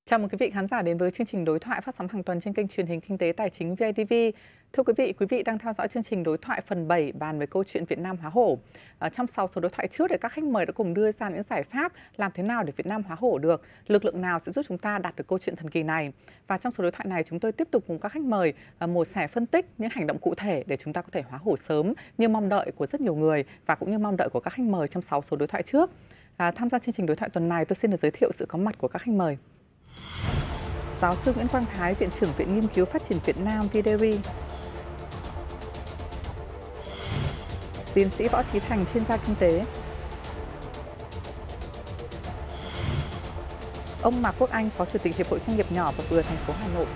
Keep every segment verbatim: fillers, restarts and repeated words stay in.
Chào mừng quý vị khán giả đến với chương trình đối thoại phát sóng hàng tuần trên kênh truyền hình Kinh tế Tài chính vê i tê vê. Thưa quý vị, quý vị đang theo dõi chương trình đối thoại phần bảy bàn về câu chuyện Việt Nam hóa hổ. Ở trong sáu số đối thoại trước thì các khách mời đã cùng đưa ra những giải pháp làm thế nào để Việt Nam hóa hổ được, lực lượng nào sẽ giúp chúng ta đạt được câu chuyện thần kỳ này. Và trong số đối thoại này chúng tôi tiếp tục cùng các khách mời mổ xẻ phân tích những hành động cụ thể để chúng ta có thể hóa hổ sớm như mong đợi của rất nhiều người và cũng như mong đợi của các khách mời trong sáu số đối thoại trước. À, tham gia chương trình đối thoại tuần này tôi xin được giới thiệu sự có mặt của các khách mời. Giáo sư Nguyễn Quang Thái, Viện trưởng Viện Nghiên cứu Phát triển Việt Nam vê đê rờ i. Tiến sĩ Võ Trí Thành, chuyên gia kinh tế. Ông Mạc Quốc Anh, Phó Chủ tịch Hiệp hội Doanh nghiệp nhỏ và vừa thành phố Hà Nội.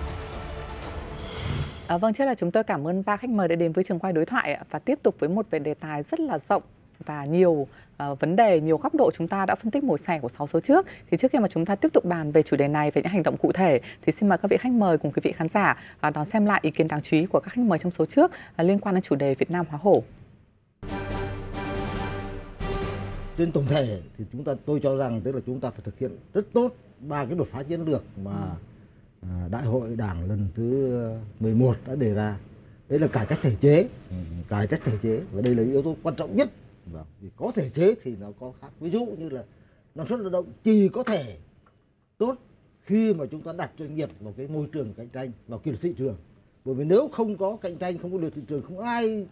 À, vâng, trước là chúng tôi cảm ơn ba khách mời đã đến với trường quay đối thoại và tiếp tục với một về đề tài rất là rộng và nhiều uh, vấn đề, nhiều góc độ chúng ta đã phân tích mổ xẻ của sáu số trước. Thì trước khi mà chúng ta tiếp tục bàn về chủ đề này, về những hành động cụ thể, thì xin mời các vị khách mời cùng quý vị khán giả uh, đón xem lại ý kiến đáng chú ý của các khách mời trong số trước uh, liên quan đến chủ đề Việt Nam hóa hổ. Trên tổng thể thì chúng ta tôi cho rằng tức là chúng ta phải thực hiện rất tốt ba cái đột phá chiến lược mà uh, Đại hội Đảng lần thứ mười một đã đề ra. Đấy là cải cách thể chế, cải cách thể chế và đây là yếu tố quan trọng nhất. Vâng, vì có thể chế thì nó có khác. Ví dụ như là năng suất lao động chỉ có thể tốt khi mà chúng ta đặt doanh nghiệp vào cái môi trường cạnh tranh, vào cái thị trường. Bởi vì nếu không có cạnh tranh, không có luật thị trường, không ai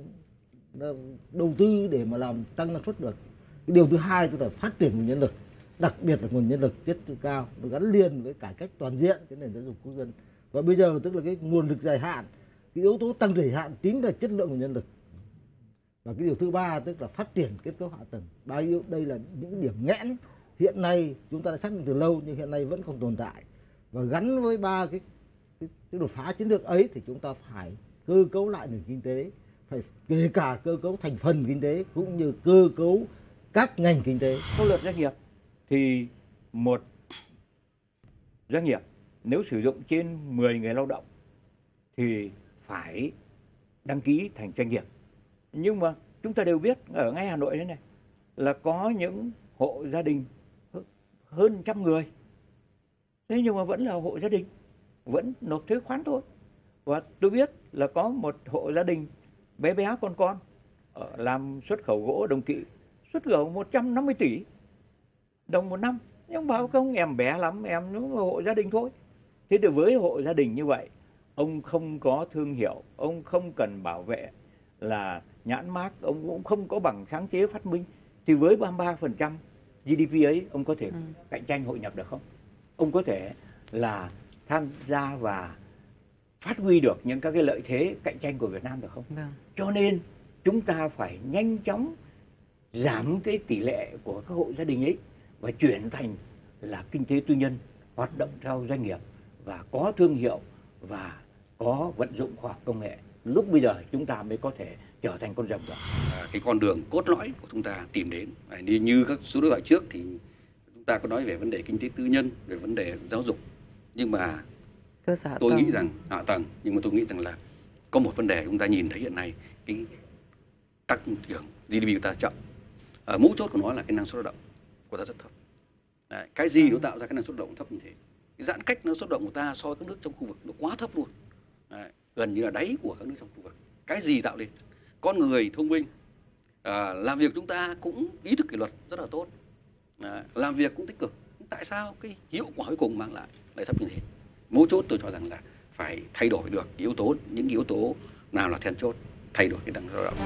đầu tư để mà làm tăng năng suất được. Cái điều thứ hai tức là phát triển nguồn nhân lực, đặc biệt là nguồn nhân lực chất lượng cao, nó gắn liền với cải cách toàn diện cái nền giáo dục quốc dân. Và bây giờ tức là cái nguồn lực dài hạn, cái yếu tố tăng dài hạn chính là chất lượng nguồn nhân lực. Và cái điều thứ ba tức là phát triển kết cấu hạ tầng. Ba yếu đây là những điểm nghẽn hiện nay chúng ta đã xác định từ lâu nhưng hiện nay vẫn còn tồn tại. Và gắn với ba cái, cái, cái đột phá chiến lược ấy thì chúng ta phải cơ cấu lại nền kinh tế, phải kể cả cơ cấu thành phần kinh tế cũng như cơ cấu các ngành kinh tế. Theo luật doanh nghiệp thì một doanh nghiệp nếu sử dụng trên mười người lao động thì phải đăng ký thành doanh nghiệp. Nhưng mà chúng ta đều biết ở ngay Hà Nội thế này là có những hộ gia đình hơn trăm người. Thế nhưng mà vẫn là hộ gia đình, vẫn nộp thuế khoán thôi. Và tôi biết là có một hộ gia đình bé bé con con làm xuất khẩu gỗ Đồng Kỵ, xuất khẩu một trăm năm mươi tỷ đồng một năm. Nhưng bảo không, em bé lắm, em nó hộ gia đình thôi. Thế thì với hộ gia đình như vậy, ông không có thương hiệu, ông không cần bảo vệ là nhãn mác, ông cũng không có bằng sáng chế phát minh, thì với ba mươi ba phần trăm giê đê pê ấy ông có thể ừ. cạnh tranh hội nhập được không? Ông có thể là tham gia và phát huy được những các cái lợi thế cạnh tranh của Việt Nam được không? Vâng. Cho nên chúng ta phải nhanh chóng giảm cái tỷ lệ của các hộ gia đình ấy và chuyển thành là kinh tế tư nhân, hoạt động theo doanh nghiệp và có thương hiệu và có vận dụng khoa học công nghệ. Lúc bây giờ chúng ta mới có thể trở thành con rồng được. À, cái con đường cốt lõi của chúng ta tìm đến. À, như, như các số đối thoại trước thì chúng ta có nói về vấn đề kinh tế tư nhân, về vấn đề giáo dục. Nhưng mà cơ sở tôi tầng. nghĩ rằng hạ tầng, nhưng mà tôi nghĩ rằng là có một vấn đề chúng ta nhìn thấy hiện nay, cái tăng trưởng giê đê pê của ta chậm. À, mấu chốt của nó là cái năng suất lao động của ta rất thấp. Đấy, cái gì nó tạo ra cái năng suất lao động thấp như thế? Cái giãn cách năng suất lao động của ta so với các nước trong khu vực nó quá thấp luôn. Đấy, gần như là đáy của các nước trong khu vực. Cái gì tạo lên? Con người thông minh, à, làm việc chúng ta cũng ý thức kỷ luật rất là tốt, à, làm việc cũng tích cực. Tại sao cái hiệu quả cuối cùng mang lại lại thấp như thế? Mấu chốt tôi cho rằng là phải thay đổi được yếu tố, những yếu tố nào là then chốt, thay đổi cái năng suất lao động.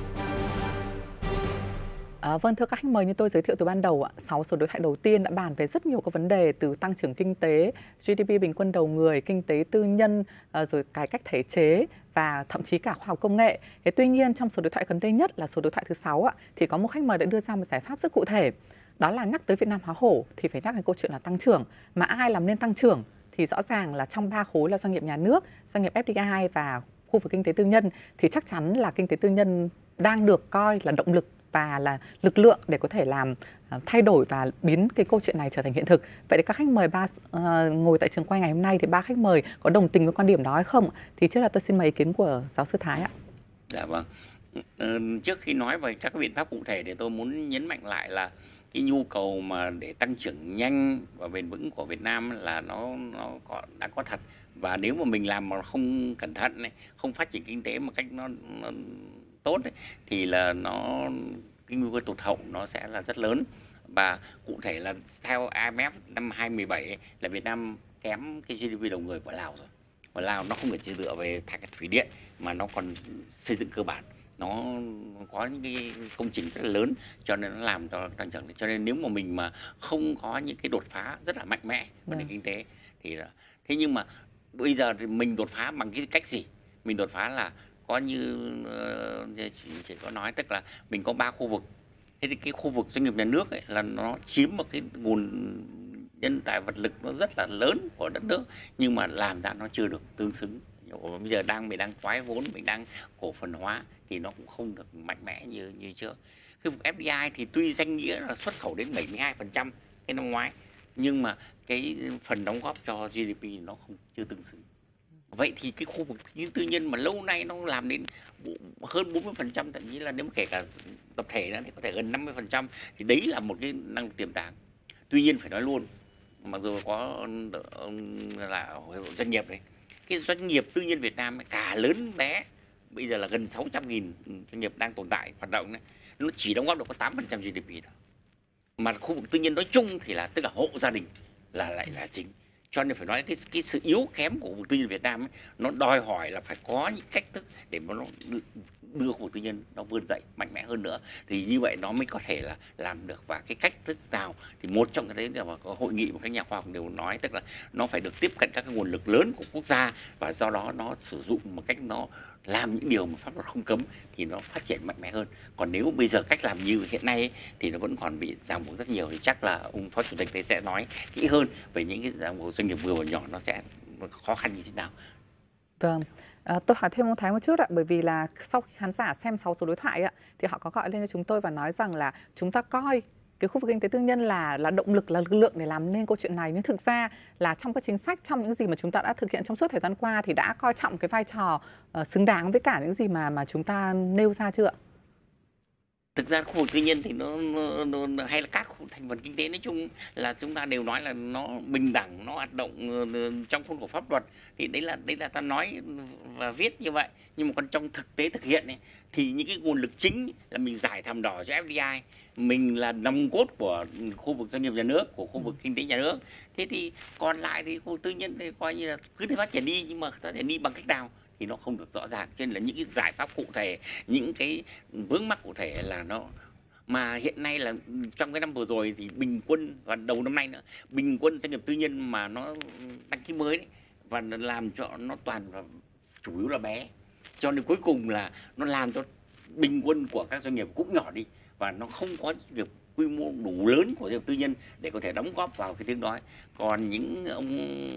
À, vâng, thưa các khách mời, như tôi giới thiệu từ ban đầu, sáu số đối thoại đầu tiên đã bàn về rất nhiều các vấn đề từ tăng trưởng kinh tế, giê đê pê bình quân đầu người, kinh tế tư nhân, rồi cải cách thể chế và thậm chí cả khoa học công nghệ. Thế tuy nhiên trong số đối thoại gần đây nhất là số đối thoại thứ sáu thì có một khách mời đã đưa ra một giải pháp rất cụ thể. Đó là nhắc tới Việt Nam hóa hổ thì phải nhắc đến câu chuyện là tăng trưởng. Mà ai làm nên tăng trưởng thì rõ ràng là trong ba khối là doanh nghiệp nhà nước, doanh nghiệp ép đê i và khu vực kinh tế tư nhân thì chắc chắn là kinh tế tư nhân đang được coi là động lực và là lực lượng để có thể làm uh, thay đổi và biến cái câu chuyện này trở thành hiện thực. Vậy thì các khách mời ba uh, ngồi tại trường quay ngày hôm nay thì ba khách mời có đồng tình với quan điểm đó hay không? Thì trước là tôi xin mời ý kiến của giáo sư Thái ạ. Dạ vâng. Ừ, trước khi nói về các biện pháp cụ thể thì tôi muốn nhấn mạnh lại là cái nhu cầu mà để tăng trưởng nhanh và bền vững của Việt Nam là nó nó có đã có thật. Và nếu mà mình làm mà không cẩn thận này, không phát triển kinh tế một cách nó, nó tốt ấy, thì là nó cái nguy cơ tụt hậu nó sẽ là rất lớn. Và cụ thể là theo I M F năm hai không một bảy ấy, là Việt Nam kém cái G D P đầu người của Lào rồi. Và Lào nó không chỉ dựa về thạch thủy điện mà nó còn xây dựng cơ bản, nó có những cái công trình rất là lớn cho nên nó làm cho tăng trưởng. Cho nên nếu mà mình mà không có những cái đột phá rất là mạnh mẽ của nền kinh tế thì thế nhưng mà bây giờ thì mình đột phá bằng cái cách gì? Mình đột phá là có như uh, chỉ, chỉ có nói tức là mình có ba khu vực. Thế thì cái khu vực doanh nghiệp nhà nước ấy là nó chiếm một cái nguồn nhân tài vật lực nó rất là lớn của đất nước, nhưng mà làm ra nó chưa được tương xứng. Bây giờ đang mình đang thoái vốn, mình đang cổ phần hóa thì nó cũng không được mạnh mẽ như như trước. Cái F D I thì tuy danh nghĩa là xuất khẩu đến bảy mươi hai phần trăm cái năm ngoái, nhưng mà cái phần đóng góp cho G D P nó không chưa tương xứng. Vậy thì cái khu vực như tư nhân mà lâu nay nó làm đến hơn bốn mươi phần trăm, thậm chí là nếu mà kể cả tập thể nữa thì có thể gần năm mươi phần trăm, thì đấy là một cái năng lực tiềm tàng. Tuy nhiên phải nói luôn, mặc dù có là doanh nghiệp đấy, cái doanh nghiệp tư nhân Việt Nam cả lớn bé bây giờ là gần sáu trăm nghìn doanh nghiệp đang tồn tại hoạt động đấy, nó chỉ đóng góp được có tám phần trăm G D P thôi. Mà khu vực tư nhân nói chung thì là tức là hộ gia đình là lại là chính. Cho nên phải nói cái cái sự yếu kém của khu vực tư nhân Việt Nam ấy, nó đòi hỏi là phải có những cách thức để mà nó đưa khu vực tư nhân nó vươn dậy mạnh mẽ hơn nữa, thì như vậy nó mới có thể là làm được. Và cái cách thức nào thì một trong cái đấy là mà có hội nghị mà các nhà khoa học đều nói, tức là nó phải được tiếp cận các cái nguồn lực lớn của quốc gia, và do đó nó sử dụng một cách nó làm những điều mà pháp luật không cấm thì nó phát triển mạnh mẽ hơn. Còn nếu bây giờ cách làm như hiện nay ấy, thì nó vẫn còn bị ràng buộc rất nhiều, thì chắc là ông Phó Chủ tịch đấy sẽ nói kỹ hơn về những cái ràng buộc doanh nghiệp vừa và nhỏ nó sẽ khó khăn như thế nào. Vâng. À, tôi hỏi thêm ông Thái một chút ạ, bởi vì là sau khi khán giả xem sáu số đối thoại ạ, thì họ có gọi lên cho chúng tôi và nói rằng là chúng ta coi cái khu vực kinh tế tư nhân là là động lực, là lực lượng để làm nên câu chuyện này, nhưng thực ra là trong các chính sách, trong những gì mà chúng ta đã thực hiện trong suốt thời gian qua thì đã coi trọng cái vai trò uh, xứng đáng với cả những gì mà mà chúng ta nêu ra chưa ạ? Thực ra khu vực tư nhân thì nó, nó, nó hay là các thành phần kinh tế nói chung là chúng ta đều nói là nó bình đẳng, nó hoạt động trong khuôn khổ pháp luật, thì đấy là đấy là ta nói và viết như vậy. Nhưng mà còn trong thực tế thực hiện này, thì những cái nguồn lực chính là mình giải thảm đỏ cho F D I, mình là nòng cốt của khu vực doanh nghiệp nhà nước, của khu vực kinh tế nhà nước. Thế thì còn lại thì khu vực tư nhân thì coi như là cứ thế phát triển đi, nhưng mà phát triển đi bằng cách nào thì nó không được rõ ràng. Cho nên là những cái giải pháp cụ thể, những cái vướng mắc cụ thể là nó mà hiện nay là trong cái năm vừa rồi thì bình quân, và đầu năm nay nữa, bình quân doanh nghiệp tư nhân mà nó đăng ký mới đấy, và làm cho nó toàn là chủ yếu là bé, cho nên cuối cùng là nó làm cho bình quân của các doanh nghiệp cũng nhỏ đi, và nó không có việc quy mô đủ lớn của doanh nghiệp tư nhân để có thể đóng góp vào cái tiếng nói. Còn những ông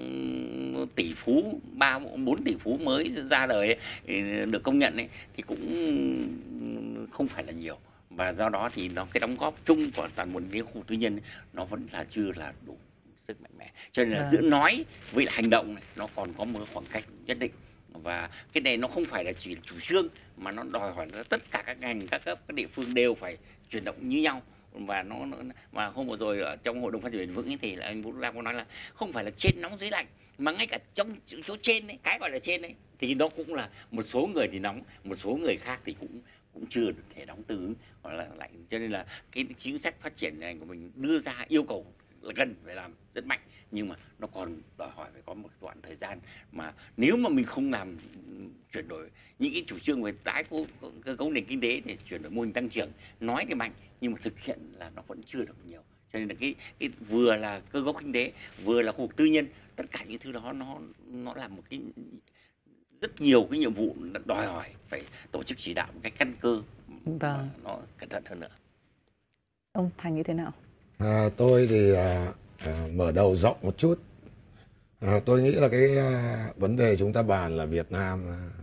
tỷ phú, ba bốn tỷ phú mới ra đời ấy, được công nhận ấy, thì cũng không phải là nhiều, và do đó thì nó cái đóng góp chung của toàn bộ cái khu tư nhân ấy, nó vẫn là chưa là đủ sức mạnh mẽ. Cho nên là à. giữa nói với lại hành động này, nó còn có một khoảng cách nhất định. Và cái này nó không phải là chỉ chủ trương, mà nó đòi hỏi là tất cả các ngành, các cấp, các địa phương đều phải chuyển động như nhau. Và nó, nó mà hôm vừa rồi ở trong hội đồng phát triển bền vững ấy thì là anh Vũ Lam có nói là không phải là trên nóng dưới lạnh, mà ngay cả trong chỗ trên ấy, cái gọi là trên ấy thì nó cũng là một số người thì nóng, một số người khác thì cũng cũng chưa được thể đóng tương ứng hoặc là lạnh. Cho nên là cái chính sách phát triển này của mình đưa ra yêu cầu là cần phải làm rất mạnh, nhưng mà nó còn đòi hỏi phải có một đoạn thời gian, mà nếu mà mình không làm chuyển đổi những cái chủ trương về tái cơ cấu nền kinh tế để chuyển đổi mô hình tăng trưởng, nói thì mạnh nhưng mà thực hiện là nó vẫn chưa được nhiều. Cho nên là cái, cái vừa là cơ cấu kinh tế, vừa là khu vực tư nhân, tất cả những thứ đó nó nó là một cái rất nhiều cái nhiệm vụ đòi hỏi phải tổ chức chỉ đạo một cách căn cơ, vâng. nó cẩn thận hơn nữa. Ông Thành như thế nào? À, tôi thì à, à, mở đầu rộng một chút. À, tôi nghĩ là cái à, vấn đề chúng ta bàn là Việt Nam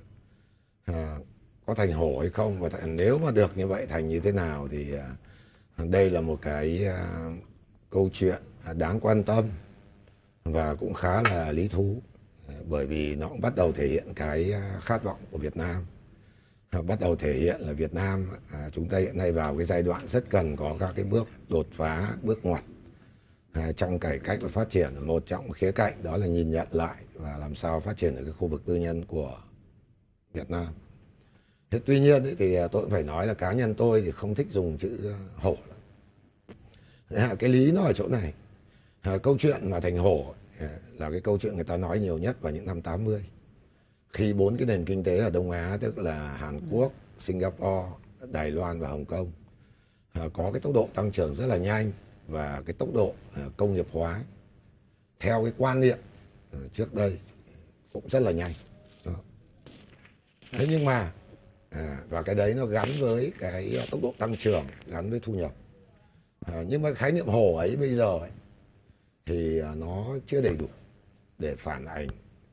à, có thành hổ hay không, và th- nếu mà được như vậy thành như thế nào thì à, đây là một cái à, câu chuyện đáng quan tâm và cũng khá là lý thú, bởi vì nó cũng bắt đầu thể hiện cái khát vọng của Việt Nam. bắt đầu thể hiện là Việt Nam à, chúng ta hiện nay vào cái giai đoạn rất cần có các cái bước đột phá, bước ngoặt à, trong cải cách và phát triển. Một trong khía cạnh đó là nhìn nhận lại và làm sao phát triển ở cái khu vực tư nhân của Việt Nam. Thế tuy nhiên ấy, thì tôi cũng phải nói là cá nhân tôi thì không thích dùng chữ hổ. À, cái lý nó ở chỗ này. À, câu chuyện mà thành hổ à, là cái câu chuyện người ta nói nhiều nhất vào những năm tám mươi. Khi bốn cái nền kinh tế ở Đông Á, tức là Hàn Quốc, Singapore, Đài Loan và Hồng Kông à, có cái tốc độ tăng trưởng rất là nhanh và cái tốc độ à, công nghiệp hóa theo cái quan niệm à, trước đây cũng rất là nhanh. Đó. Thế nhưng mà à, và cái đấy nó gắn với cái tốc độ tăng trưởng, gắn với thu nhập. À, nhưng mà khái niệm hổ ấy bây giờ ấy, thì à, nó chưa đầy đủ để phản ánh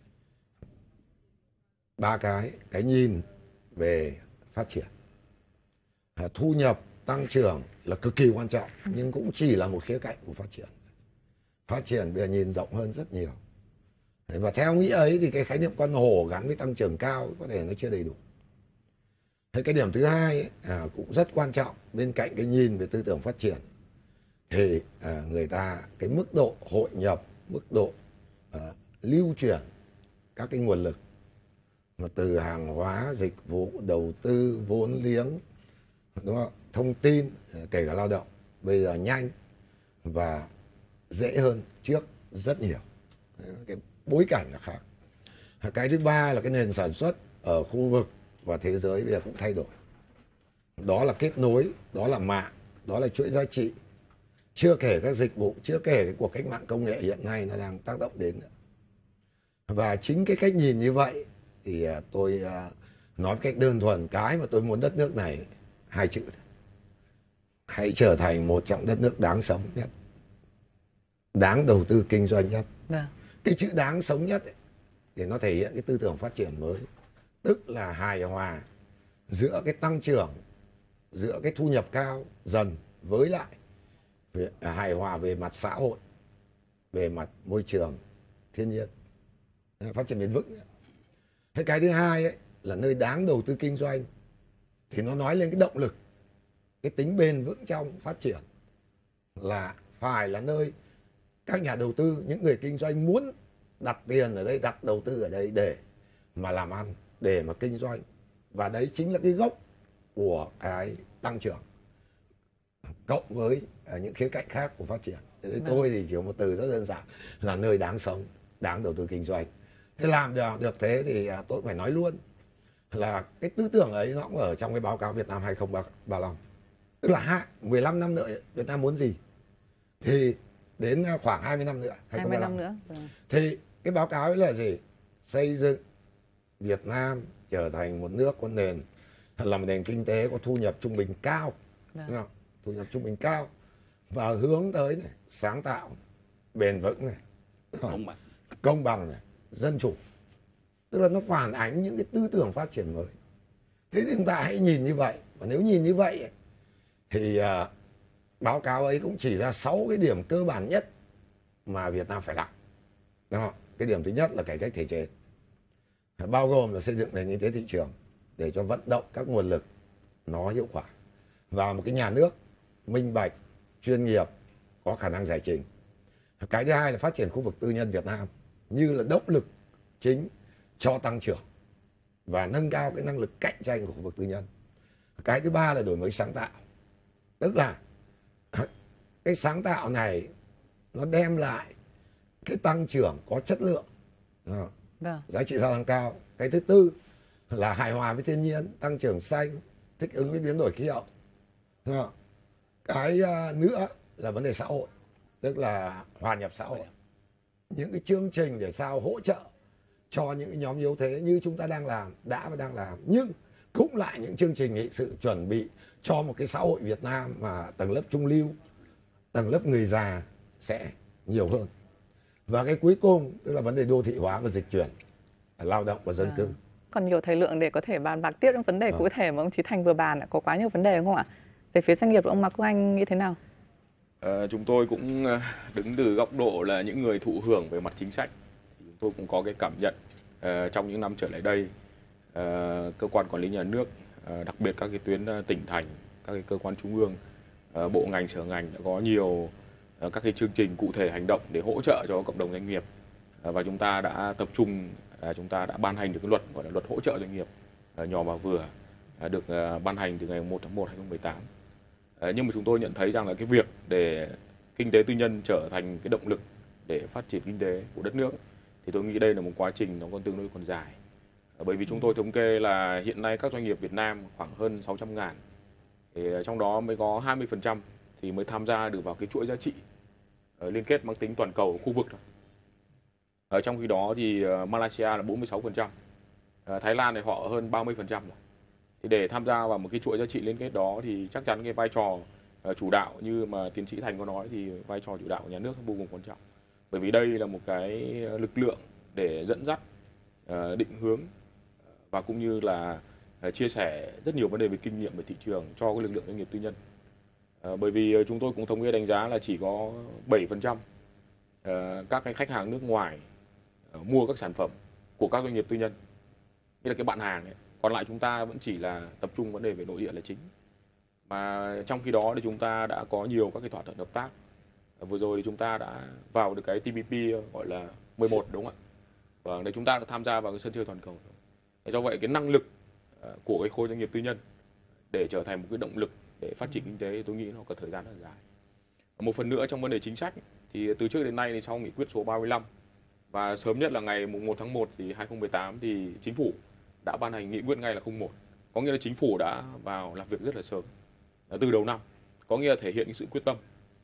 ba cái cái nhìn về phát triển. À, thu nhập tăng trưởng là cực kỳ quan trọng nhưng cũng chỉ là một khía cạnh của phát triển. Phát triển bây giờ nhìn rộng hơn rất nhiều. Và theo nghĩa ấy thì cái khái niệm con hổ gắn với tăng trưởng cao có thể nó chưa đầy đủ. Thế cái điểm thứ hai ấy, à, cũng rất quan trọng bên cạnh cái nhìn về tư tưởng phát triển thì à, người ta cái mức độ hội nhập, mức độ à, lưu chuyển các cái nguồn lực mà từ hàng hóa, dịch vụ, đầu tư, vốn liếng, đúng không? Thông tin, kể cả lao động bây giờ nhanh và dễ hơn trước rất nhiều. Cái bối cảnh là khác. Cái thứ ba là cái nền sản xuất ở khu vực và thế giới bây giờ cũng thay đổi. Đó là kết nối, đó là mạng, đó là chuỗi giá trị. Chưa kể các dịch vụ, chưa kể cái cuộc cách mạng công nghệ hiện nay nó đang tác động đến nữa. Và chính cái cách nhìn như vậy thì tôi nói cách đơn thuần, cái mà tôi muốn đất nước này hai chữ: hãy trở thành một trong đất nước đáng sống nhất, đáng đầu tư kinh doanh nhất. Vâng. Cái chữ đáng sống nhất ấy, thì nó thể hiện cái tư tưởng phát triển mới, tức là hài hòa giữa cái tăng trưởng, giữa cái thu nhập cao dần với lại về, à, hài hòa về mặt xã hội, về mặt môi trường, thiên nhiên, phát triển bền vững. Thế cái thứ hai ấy, là nơi đáng đầu tư kinh doanh thì nó nói lên cái động lực, cái tính bền vững trong phát triển là phải là nơi các nhà đầu tư, những người kinh doanh muốn đặt tiền ở đây, đặt đầu tư ở đây để mà làm ăn, để mà kinh doanh. Và đấy chính là cái gốc của cái tăng trưởng cộng với những khía cạnh khác của phát triển. Thế tôi thì chỉ có một từ rất đơn giản là nơi đáng sống, đáng đầu tư kinh doanh. Thế làm được, được thế thì tôi phải nói luôn là cái tư tưởng ấy nó cũng ở trong cái báo cáo Việt Nam hai không ba lăm. Tức là mười lăm năm nữa Việt Nam muốn gì thì đến khoảng hai mươi năm nữa, hai mươi năm nữa. Thì cái báo cáo ấy là gì? Xây dựng Việt Nam trở thành một nước có nền là một nền kinh tế có thu nhập trung bình cao, đúng không? Thu nhập trung bình cao và hướng tới này, sáng tạo, bền vững này, công bằng, công bằng này, dân chủ. Tức là nó phản ánh những cái tư tưởng phát triển mới. Thế thì chúng ta hãy nhìn như vậy. Và nếu nhìn như vậy thì uh, báo cáo ấy cũng chỉ ra sáu cái điểm cơ bản nhất mà Việt Nam phải làm. Đúng không? Cái điểm thứ nhất là cải cách thể chế, bao gồm là xây dựng nền kinh tế thị trường để cho vận động các nguồn lực nó hiệu quả vào một cái nhà nước minh bạch, chuyên nghiệp, có khả năng giải trình. Cái thứ hai là phát triển khu vực tư nhân Việt Nam như là động lực chính cho tăng trưởng và nâng cao cái năng lực cạnh tranh của khu vực tư nhân. Cái thứ ba là đổi mới sáng tạo, tức là cái sáng tạo này nó đem lại cái tăng trưởng có chất lượng, vâng. giá trị gia tăng cao. Cái thứ tư là hài hòa với thiên nhiên, tăng trưởng xanh, thích ứng với biến đổi khí hậu. Cái nữa là vấn đề xã hội, tức là hòa nhập xã hội. Những cái chương trình để sao hỗ trợ cho những nhóm yếu thế như chúng ta đang làm, đã và đang làm, nhưng cũng lại những chương trình nghị sự chuẩn bị cho một cái xã hội Việt Nam mà tầng lớp trung lưu, tầng lớp người già sẽ nhiều hơn. Và cái cuối cùng tức là vấn đề đô thị hóa và dịch chuyển lao động và dân à. cư. Còn nhiều thời lượng để có thể bàn bạc tiếp những vấn đề à. cụ thể mà ông Chí Thành vừa bàn, có quá nhiều vấn đề đúng không ạ? Về phía doanh nghiệp của ông Mạc Quốc Anh nghĩ thế nào? À, chúng tôi cũng đứng từ góc độ là những người thụ hưởng về mặt chính sách. Chúng tôi cũng có cái cảm nhận uh, trong những năm trở lại đây, uh, cơ quan quản lý nhà nước đặc biệt các cái tuyến tỉnh thành, các cái cơ quan trung ương, bộ ngành sở ngành đã có nhiều các cái chương trình cụ thể hành động để hỗ trợ cho cộng đồng doanh nghiệp, và chúng ta đã tập trung, chúng ta đã ban hành được cái luật gọi là luật hỗ trợ doanh nghiệp nhỏ và vừa, được ban hành từ ngày một tháng một năm hai nghìn không trăm mười tám. Nhưng mà chúng tôi nhận thấy rằng là cái việc để kinh tế tư nhân trở thành cái động lực để phát triển kinh tế của đất nước thì tôi nghĩ đây là một quá trình nó còn tương đối còn dài. Bởi vì chúng tôi thống kê là hiện nay các doanh nghiệp Việt Nam khoảng hơn sáu trăm ngàn, thì trong đó mới có hai mươi phần trăm thì mới tham gia được vào cái chuỗi giá trị liên kết mang tính toàn cầu khu vực thôi. Ở trong khi đó thì Malaysia là bốn mươi sáu phần trăm, Thái Lan thì họ hơn ba mươi phần trăm rồi. Thì để tham gia vào một cái chuỗi giá trị liên kết đó thì chắc chắn cái vai trò chủ đạo như mà tiến sĩ Thành có nói thì vai trò chủ đạo của nhà nước vô cùng quan trọng. Bởi vì đây là một cái lực lượng để dẫn dắt, định hướng và cũng như là chia sẻ rất nhiều vấn đề về kinh nghiệm về thị trường cho cái lực lượng doanh nghiệp tư nhân. Bởi vì chúng tôi cũng thống kê đánh giá là chỉ có bảy phần trăm các cái khách hàng nước ngoài mua các sản phẩm của các doanh nghiệp tư nhân, như là cái bạn hàng ấy. Còn lại chúng ta vẫn chỉ là tập trung vấn đề về nội địa là chính. Mà trong khi đó thì chúng ta đã có nhiều các cái thỏa thuận hợp tác. Vừa rồi thì chúng ta đã vào được cái T P P gọi là mười một, đúng không ạ? Và để chúng ta đã tham gia vào cái sân chơi toàn cầu. Do vậy cái năng lực của cái khối doanh nghiệp tư nhân để trở thành một cái động lực để phát triển kinh tế tôi nghĩ nó có thời gian rất là dài. Một phần nữa trong vấn đề chính sách thì từ trước đến nay thì sau nghị quyết số ba mươi lăm và sớm nhất là ngày một tháng một thì hai nghìn không trăm mười tám thì chính phủ đã ban hành nghị quyết ngay là không một. Có nghĩa là chính phủ đã vào làm việc rất là sớm từ đầu năm, có nghĩa là thể hiện cái sự quyết tâm.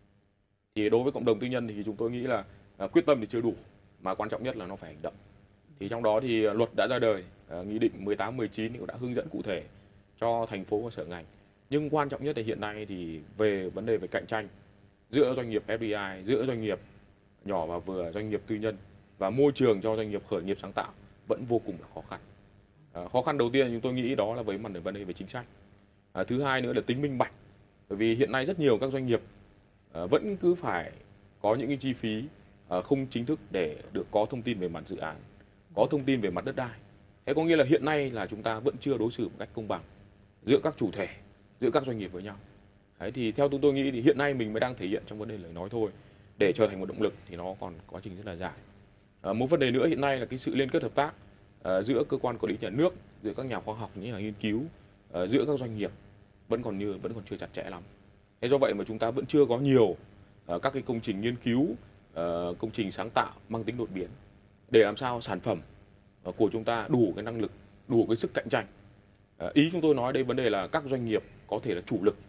Thì đối với cộng đồng tư nhân thì chúng tôi nghĩ là quyết tâm thì chưa đủ, mà quan trọng nhất là nó phải hành động. Thì trong đó thì luật đã ra đời, nghị định mười tám mười chín cũng đã hướng dẫn cụ thể cho thành phố và sở ngành. Nhưng quan trọng nhất là hiện nay thì về vấn đề về cạnh tranh giữa doanh nghiệp F D I, giữa doanh nghiệp nhỏ và vừa, doanh nghiệp tư nhân và môi trường cho doanh nghiệp khởi nghiệp sáng tạo vẫn vô cùng là khó khăn. À, khó khăn đầu tiên chúng tôi nghĩ đó là với mặt vấn đề về chính sách. À, thứ hai nữa là tính minh bạch. Bởi vì hiện nay rất nhiều các doanh nghiệp à, vẫn cứ phải có những cái chi phí à, không chính thức để được có thông tin về mặt dự án, có thông tin về mặt đất đai. Thế có nghĩa là hiện nay là chúng ta vẫn chưa đối xử một cách công bằng giữa các chủ thể, giữa các doanh nghiệp với nhau. Đấy, thì theo tôi tôi nghĩ thì hiện nay mình mới đang thể hiện trong vấn đề lời nói thôi. Để trở thành một động lực thì nó còn quá trình rất là dài. À, một vấn đề nữa hiện nay là cái sự liên kết hợp tác à, giữa cơ quan quản lý nhà nước, giữa các nhà khoa học, những nhà nghiên cứu, à, giữa các doanh nghiệp vẫn còn như vẫn còn chưa chặt chẽ lắm. Thế do vậy mà chúng ta vẫn chưa có nhiều à, các cái công trình nghiên cứu, à, công trình sáng tạo mang tính đột biến để làm sao sản phẩm à, của chúng ta đủ cái năng lực, đủ cái sức cạnh tranh. À, ý chúng tôi nói đây vấn đề là các doanh nghiệp có thể là chủ lực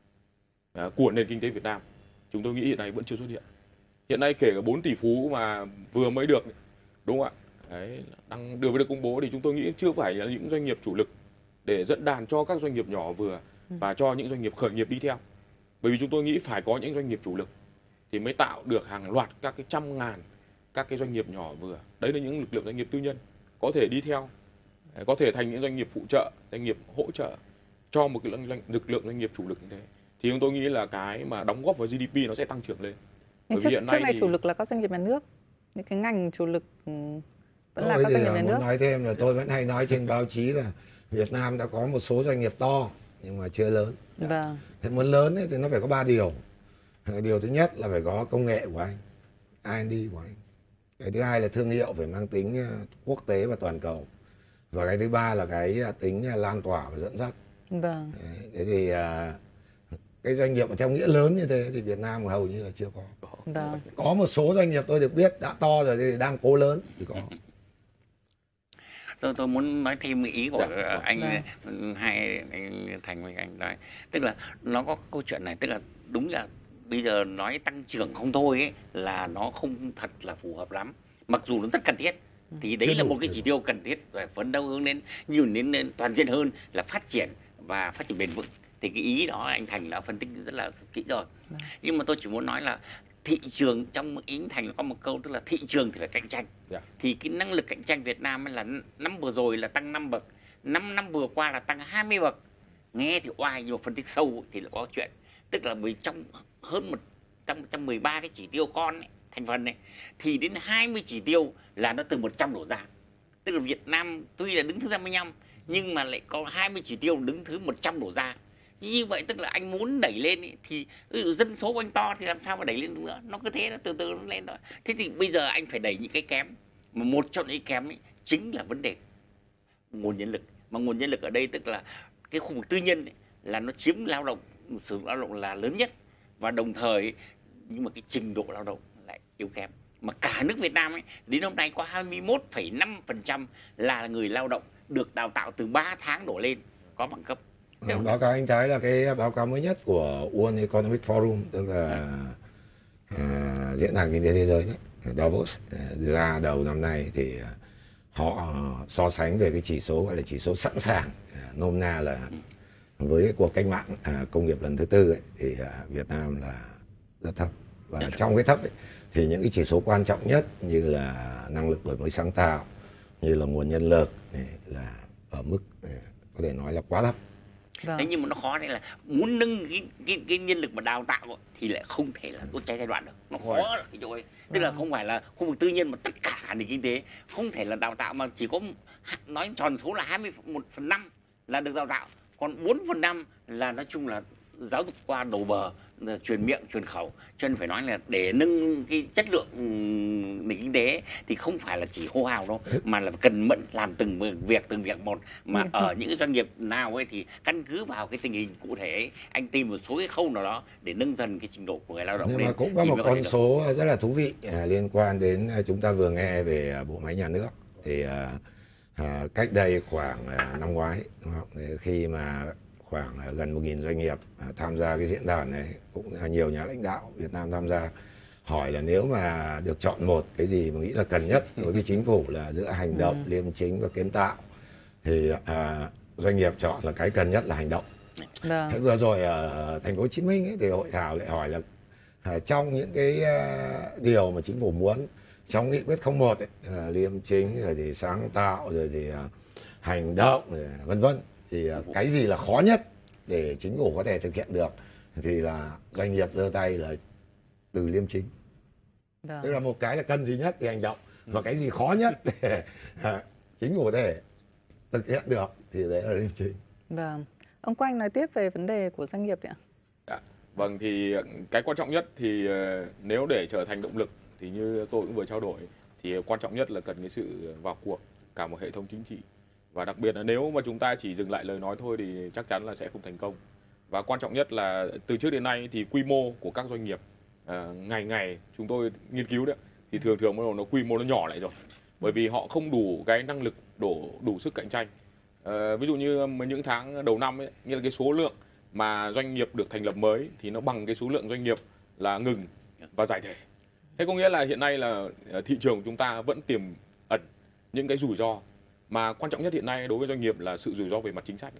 à, của nền kinh tế Việt Nam. Chúng tôi nghĩ hiện nay vẫn chưa xuất hiện. Hiện nay kể cả bốn tỷ phú mà vừa mới được, đúng không ạ? Đấy, đang vừa mới được công bố thì chúng tôi nghĩ chưa phải là những doanh nghiệp chủ lực để dẫn đàn cho các doanh nghiệp nhỏ vừa và cho những doanh nghiệp khởi nghiệp đi theo. Bởi vì chúng tôi nghĩ phải có những doanh nghiệp chủ lực thì mới tạo được hàng loạt các cái trăm ngàn các cái doanh nghiệp nhỏ vừa. Đấy là những lực lượng doanh nghiệp tư nhân có thể đi theo, có thể thành những doanh nghiệp phụ trợ, doanh nghiệp hỗ trợ cho một cái lực lượng doanh nghiệp chủ lực như thế. Thì chúng tôi nghĩ là cái mà đóng góp vào G D P nó sẽ tăng trưởng lên. Nhưng trước, trước này thì... chủ lực là các doanh nghiệp nhà nước, những cái ngành chủ lực vẫn tôi là các doanh nghiệp nhà nước. Nói thêm là tôi vẫn hay nói trên báo chí là Việt Nam đã có một số doanh nghiệp to nhưng mà chưa lớn. Vâng. Thế muốn lớn ấy, thì nó phải có ba điều. Điều thứ nhất là phải có công nghệ của anh, R and D của anh. Cái thứ hai là thương hiệu phải mang tính quốc tế và toàn cầu. Và cái thứ ba là cái tính lan tỏa và dẫn dắt. Vâng. Thế thì cái doanh nghiệp mà theo nghĩa lớn như thế thì Việt Nam hầu như là chưa có. Vâng. Có một số doanh nghiệp tôi được biết đã to rồi thì đang cố lớn thì có. Tôi tôi muốn nói thêm ý của dạ, anh vâng. hai anh Thành với anh nói, tức là nó có câu chuyện này, tức là đúng là bây giờ nói tăng trưởng không thôi ấy, là nó không thật là phù hợp lắm, mặc dù nó rất cần thiết. Thì đấy là một cái chỉ tiêu cần thiết và phấn đấu hướng đến nhiều đến, đến toàn diện hơn là phát triển và phát triển bền vững. Thì cái ý đó anh Thành đã phân tích rất là kỹ rồi. Vâng. Nhưng mà tôi chỉ muốn nói là thị trường, trong ý Thành có một câu tức là thị trường thì phải cạnh tranh. Yeah. Thì cái năng lực cạnh tranh Việt Nam là năm vừa rồi là tăng năm bậc, năm năm vừa qua là tăng hai mươi bậc. Nghe thì oai nhưng mà phân tích sâu thì là có chuyện. Tức là vì trong hơn một trăm mười ba cái chỉ tiêu con ấy, thành phần này thì đến hai mươi chỉ tiêu là nó từ một trăm đổ ra. Tức là Việt Nam tuy là đứng thứ năm mươi lăm nhưng mà lại có hai mươi chỉ tiêu đứng thứ một trăm đổ ra. Như vậy tức là anh muốn đẩy lên ý, thì ừ, dân số của anh to thì làm sao mà đẩy lên được nữa, nó cứ thế nó từ từ nó lên thôi. Thế thì bây giờ anh phải đẩy những cái kém, mà một trong những cái kém ấy chính là vấn đề nguồn nhân lực. Mà nguồn nhân lực ở đây tức là cái khu vực tư nhân ấy, là nó chiếm lao động, sử dụng lao động là lớn nhất, và đồng thời nhưng mà cái trình độ lao động lại yếu kém. Mà cả nước Việt Nam ấy, đến hôm nay có hai mươi mốt phẩy năm phần trăm là người lao động được đào tạo từ ba tháng đổ lên có bằng cấp. À, báo cáo anh Thái là cái báo cáo mới nhất của World Economic Forum, tức là à, diễn đàn kinh tế thế giới đấy, Davos ra đầu năm nay, thì họ so sánh về cái chỉ số gọi là chỉ số sẵn sàng, nôm na là với cái cuộc cách mạng à, công nghiệp lần thứ tư ấy, thì à, Việt Nam là rất thấp. Và trong cái thấp ấy, thì những cái chỉ số quan trọng nhất như là năng lực đổi mới sáng tạo, như là nguồn nhân lực này, là ở mức có thể nói là quá thấp. Vâng. Thế nhưng mà nó khó đấy là muốn nâng cái, cái, cái nhân lực mà đào tạo thì lại không thể là đốt cháy giai đoạn được. Nó khó là cái chỗ ấy. Tức là không phải là khu vực tư nhân mà tất cả cả nền kinh tế không thể là đào tạo mà chỉ có nói tròn số là hai mươi mốt phần năm là được đào tạo. Còn bốn phần năm là nói chung là giáo dục qua đầu bờ, truyền miệng, truyền khẩu. Cho nên phải nói là để nâng cái chất lượng nền kinh tế thì không phải là chỉ hô hào đâu, mà là cần mẫn làm từng việc từng việc một. Mà ở những cái doanh nghiệp nào ấy thì căn cứ vào cái tình hình cụ thể ấy, anh tìm một số cái khâu nào đó để nâng dần cái trình độ của người lao động. Nhưng lên. mà cũng có một con số rất là thú vị à, liên quan đến chúng ta vừa nghe về bộ máy nhà nước. Thì à, à, cách đây khoảng à, năm ngoái, đúng không? Thì khi mà khoảng gần một nghìn doanh nghiệp tham gia cái diễn đàn này, cũng là nhiều nhà lãnh đạo Việt Nam tham gia, hỏi là nếu mà được chọn một cái gì mà nghĩ là cần nhất đối với chính phủ là giữa hành động, ừ. liêm chính và kiến tạo, thì à, doanh nghiệp chọn là cái cần nhất là hành động. Vâng. Thế vừa rồi ở thành phố Hồ Chí Minh ấy, thì hội thảo lại hỏi là à, trong những cái à, điều mà chính phủ muốn trong nghị quyết không một ấy, à, liêm chính rồi thì sáng tạo rồi thì à, hành động rồi vân vân, thì cái gì là khó nhất để chính phủ có thể thực hiện được, thì là doanh nghiệp giơ tay là từ liêm chính. Vâng. Tức là một cái là cần gì nhất thì hành động, và cái gì khó nhất để chính phủ có thể thực hiện được thì đấy là liêm chính. Vâng. Ông Quang nói tiếp về vấn đề của doanh nghiệp ạ. Dạ. Vâng, thì cái quan trọng nhất thì nếu để trở thành động lực thì như tôi cũng vừa trao đổi, thì quan trọng nhất là cần cái sự vào cuộc cả một hệ thống chính trị. Và đặc biệt là nếu mà chúng ta chỉ dừng lại lời nói thôi thì chắc chắn là sẽ không thành công. Và quan trọng nhất là từ trước đến nay thì quy mô của các doanh nghiệp à, ngày ngày chúng tôi nghiên cứu đấy, thì thường thường bắt đầu nó quy mô nó nhỏ lại rồi. Bởi vì họ không đủ cái năng lực, đủ đủ sức cạnh tranh. À, ví dụ như những tháng đầu năm ấy, như là cái số lượng mà doanh nghiệp được thành lập mới thì nó bằng cái số lượng doanh nghiệp là ngừng và giải thể. Thế có nghĩa là hiện nay là thị trường của chúng ta vẫn tiềm ẩn những cái rủi ro. Mà quan trọng nhất hiện nay đối với doanh nghiệp là sự rủi ro về mặt chính sách.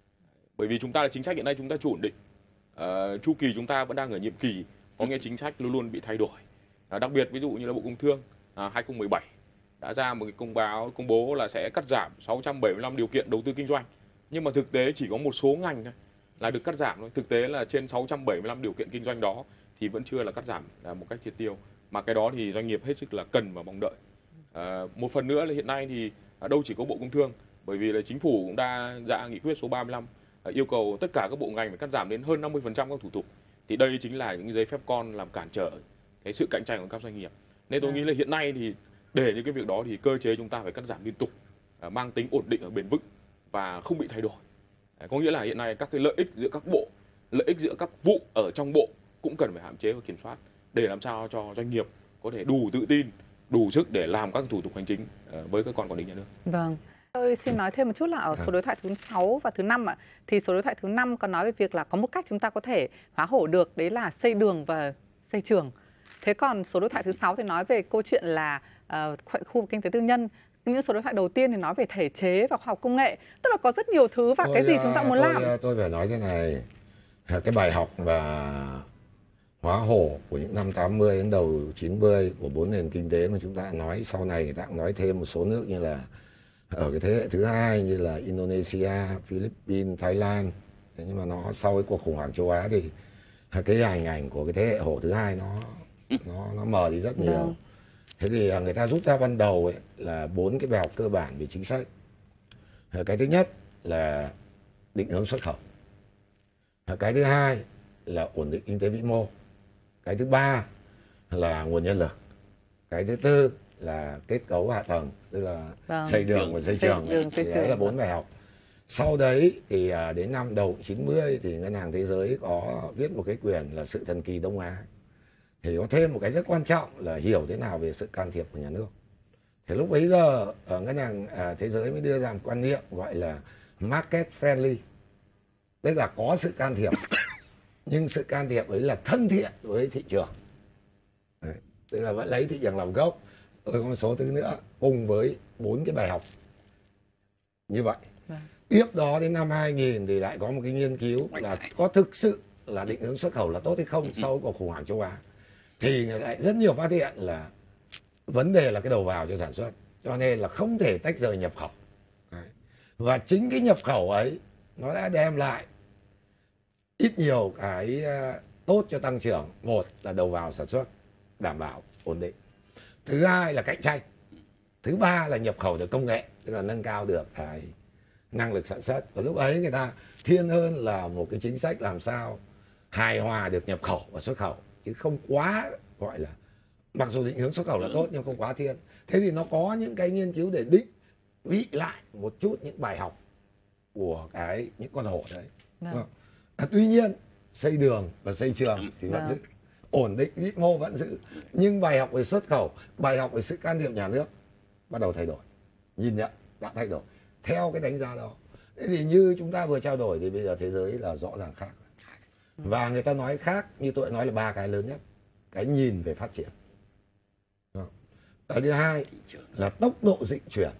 Bởi vì chúng ta là chính sách hiện nay chúng ta chưa ổn định. À, chu kỳ chúng ta vẫn đang ở nhiệm kỳ, có nghĩa chính sách luôn luôn bị thay đổi. À, đặc biệt ví dụ như là Bộ Công Thương à, hai không một bảy đã ra một cái công báo công bố là sẽ cắt giảm sáu trăm bảy mươi lăm điều kiện đầu tư kinh doanh. Nhưng mà thực tế chỉ có một số ngành thôi là được cắt giảm thôi. Thực tế là trên sáu trăm bảy mươi lăm điều kiện kinh doanh đó thì vẫn chưa là cắt giảm là một cách triệt tiêu. Mà cái đó thì doanh nghiệp hết sức là cần và mong đợi. À, một phần nữa là hiện nay thì ở đâu chỉ có Bộ Công Thương, bởi vì là chính phủ cũng đã ra nghị quyết số ba mươi lăm yêu cầu tất cả các bộ ngành phải cắt giảm đến hơn năm mươi phần trăm các thủ tục. Thì đây chính là những giấy phép con làm cản trở cái sự cạnh tranh của các doanh nghiệp. Nên tôi nghĩ là hiện nay thì để những cái việc đó thì cơ chế chúng ta phải cắt giảm liên tục, mang tính ổn định và bền vững và không bị thay đổi. Có nghĩa là hiện nay các cái lợi ích giữa các bộ, lợi ích giữa các vụ ở trong bộ cũng cần phải hạn chế và kiểm soát để làm sao cho doanh nghiệp có thể đủ tự tin, đủ sức để làm các thủ tục hành chính với cơ quan quản lý nhà nước. Vâng. Tôi xin nói thêm một chút là ở số đối thoại thứ sáu và thứ năm ạ, thì số đối thoại thứ năm có nói về việc là có một cách chúng ta có thể hóa hổ được, đấy là xây đường và xây trường. Thế còn số đối thoại thứ sáu thì nói về câu chuyện là uh, khu vực kinh tế tư nhân. Những số đối thoại đầu tiên thì nói về thể chế và khoa học công nghệ, tức là có rất nhiều thứ và tôi, cái gì chúng ta muốn tôi, làm. Tôi phải nói thế này, cái bài học và hóa hổ của những năm tám mươi đến đầu chín mươi của bốn nền kinh tế mà chúng ta nói, sau này người ta cũng nói thêm một số nước như là ở cái thế hệ thứ hai như là Indonesia, Philippines, Thái Lan. Thế nhưng mà nó sau cái cuộc khủng hoảng châu Á thì cái hình ảnh của cái thế hệ hổ thứ hai nó nó nó mờ đi rất nhiều. Vâng. Thế thì người ta rút ra ban đầu ấy là bốn cái bài học cơ bản về chính sách. Cái thứ nhất là định hướng xuất khẩu. Cái thứ hai là ổn định kinh tế vĩ mô. Cái thứ ba là nguồn nhân lực. Cái thứ tư là kết cấu hạ tầng, tức là vâng. xây đường và xây trường. Thì đấy là bốn bài học. Sau đấy thì đến năm đầu chín mươi thì Ngân hàng Thế giới có viết một cái quyển là Sự thần kỳ Đông Á. Thì có thêm một cái rất quan trọng là hiểu thế nào về sự can thiệp của nhà nước. Thì lúc bấy giờ ở Ngân hàng Thế giới mới đưa ra một quan niệm gọi là market friendly. Tức là có sự can thiệp, nhưng sự can thiệp ấy là thân thiện với thị trường. Đấy. Tức là vẫn lấy thị trường làm gốc. Rồi có một số thứ nữa cùng với bốn cái bài học như vậy. Vâng. Tiếp đó đến năm hai nghìn thì lại có một cái nghiên cứu là có thực sự là định hướng xuất khẩu là tốt hay không sau cuộc khủng hoảng châu Á. Thì người lại rất nhiều phát hiện là vấn đề là cái đầu vào cho sản xuất, cho nên là không thể tách rời nhập khẩu. Đấy. Và chính cái nhập khẩu ấy nó đã đem lại ít nhiều cái tốt cho tăng trưởng. Một là đầu vào sản xuất đảm bảo ổn định, thứ hai là cạnh tranh, thứ ba là nhập khẩu được công nghệ, tức là nâng cao được cái năng lực sản xuất. Và lúc ấy người ta thiên hơn là một cái chính sách làm sao hài hòa được nhập khẩu và xuất khẩu, chứ không quá gọi là, mặc dù định hướng xuất khẩu là tốt nhưng không quá thiên. Thế thì nó có những cái nghiên cứu để định vị lại một chút những bài học của cái những con hổ đấy. Vâng. À, tuy nhiên xây đường và xây trường thì vẫn vâng. giữ, ổn định vĩ mô vẫn giữ, nhưng bài học về xuất khẩu, bài học về sự can thiệp nhà nước bắt đầu thay đổi, nhìn nhận đã thay đổi theo cái đánh giá đó. Thế thì như chúng ta vừa trao đổi thì bây giờ thế giới là rõ ràng khác, và người ta nói khác, như tôi nói là ba cái lớn nhất. Cái nhìn về phát triển, cái thứ hai là tốc độ dịch chuyển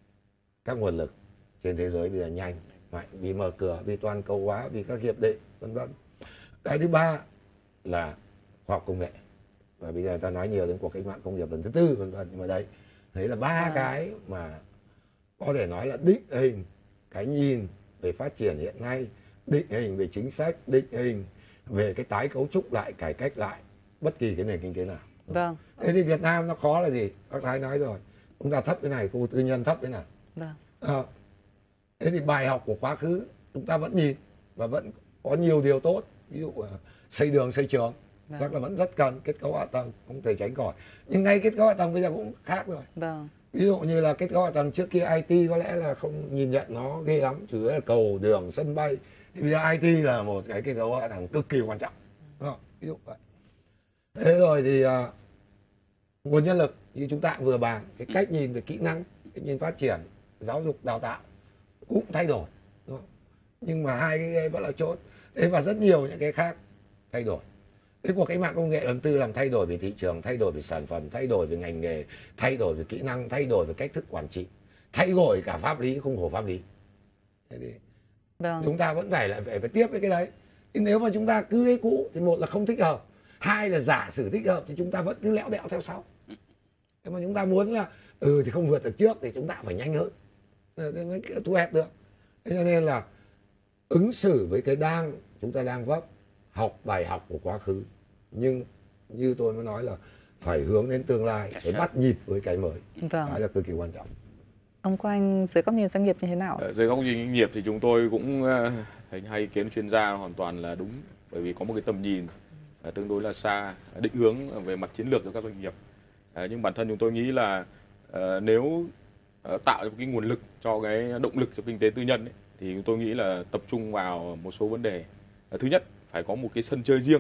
các nguồn lực trên thế giới bây giờ nhanh mạnh vì mở cửa, vì toàn cầu hóa, vì các hiệp định vân vân. Cái thứ ba là khoa học công nghệ, và bây giờ ta nói nhiều đến cuộc cách mạng công nghiệp lần thứ tư vân vân. Nhưng mà đấy, đấy là ba à. cái mà có thể nói là định hình cái nhìn về phát triển hiện nay, định hình về chính sách, định hình về cái tái cấu trúc lại, cải cách lại bất kỳ cái nền kinh tế nào. Vâng. Thế thì Việt Nam nó khó là gì? Các thái nói rồi, chúng ta thấp cái này, khu tư nhân thấp cái này. Vâng. À, thế thì bài học của quá khứ chúng ta vẫn nhìn và vẫn có nhiều điều tốt, ví dụ uh, xây đường xây trường, vâng. chắc là vẫn rất cần, kết cấu hạ tầng không thể tránh khỏi, nhưng ngay kết cấu hạ tầng bây giờ cũng khác rồi. Vâng. Ví dụ như là kết cấu hạ tầng trước kia i tê có lẽ là không nhìn nhận nó ghê lắm, chủ yếu là cầu đường sân bay, thì bây giờ i tê là một cái kết cấu hạ tầng cực kỳ quan trọng. Đúng không? Ví dụ vậy. Thế rồi thì uh, nguồn nhân lực như chúng ta vừa bàn, cái cách nhìn về kỹ năng, cách nhìn phát triển, giáo dục đào tạo cũng thay đổi, đúng không? Nhưng mà hai cái vẫn là chốt. Thế và rất nhiều những cái khác thay đổi. Cái cuộc cách mạng công nghệ lần tư làm thay đổi về thị trường, thay đổi về sản phẩm, thay đổi về ngành nghề, thay đổi về kỹ năng, thay đổi về cách thức quản trị, thay đổi cả pháp lý, khung khổ pháp lý. Thế thì vâng. chúng ta vẫn phải lại phải, phải tiếp với cái đấy. Nhưng nếu mà chúng ta cứ cái cũ thì một là không thích hợp, hai là giả sử thích hợp thì chúng ta vẫn cứ lẽo đẽo theo sau. Thế mà chúng ta muốn là ừ thì không vượt được trước thì chúng ta phải nhanh hơn, thế mới thu hẹp được. Thế cho nên là ứng xử với cái đang chúng ta đang vấp, học bài học của quá khứ, nhưng như tôi mới nói là phải hướng đến tương lai, phải bắt nhịp với cái mới. Vâng. Đó là cực kỳ quan trọng. Ông Quang, dưới góc nhìn doanh nghiệp như thế nào? Dưới góc nhìn doanh nghiệp thì chúng tôi cũng thấy hay ý kiến chuyên gia hoàn toàn là đúng, bởi vì có một cái tầm nhìn tương đối là xa, định hướng về mặt chiến lược cho các doanh nghiệp. Nhưng bản thân chúng tôi nghĩ là nếu tạo ra cái nguồn lực cho cái động lực cho kinh tế tư nhân ấy, thì chúng tôi nghĩ là tập trung vào một số vấn đề. Thứ nhất, phải có một cái sân chơi riêng,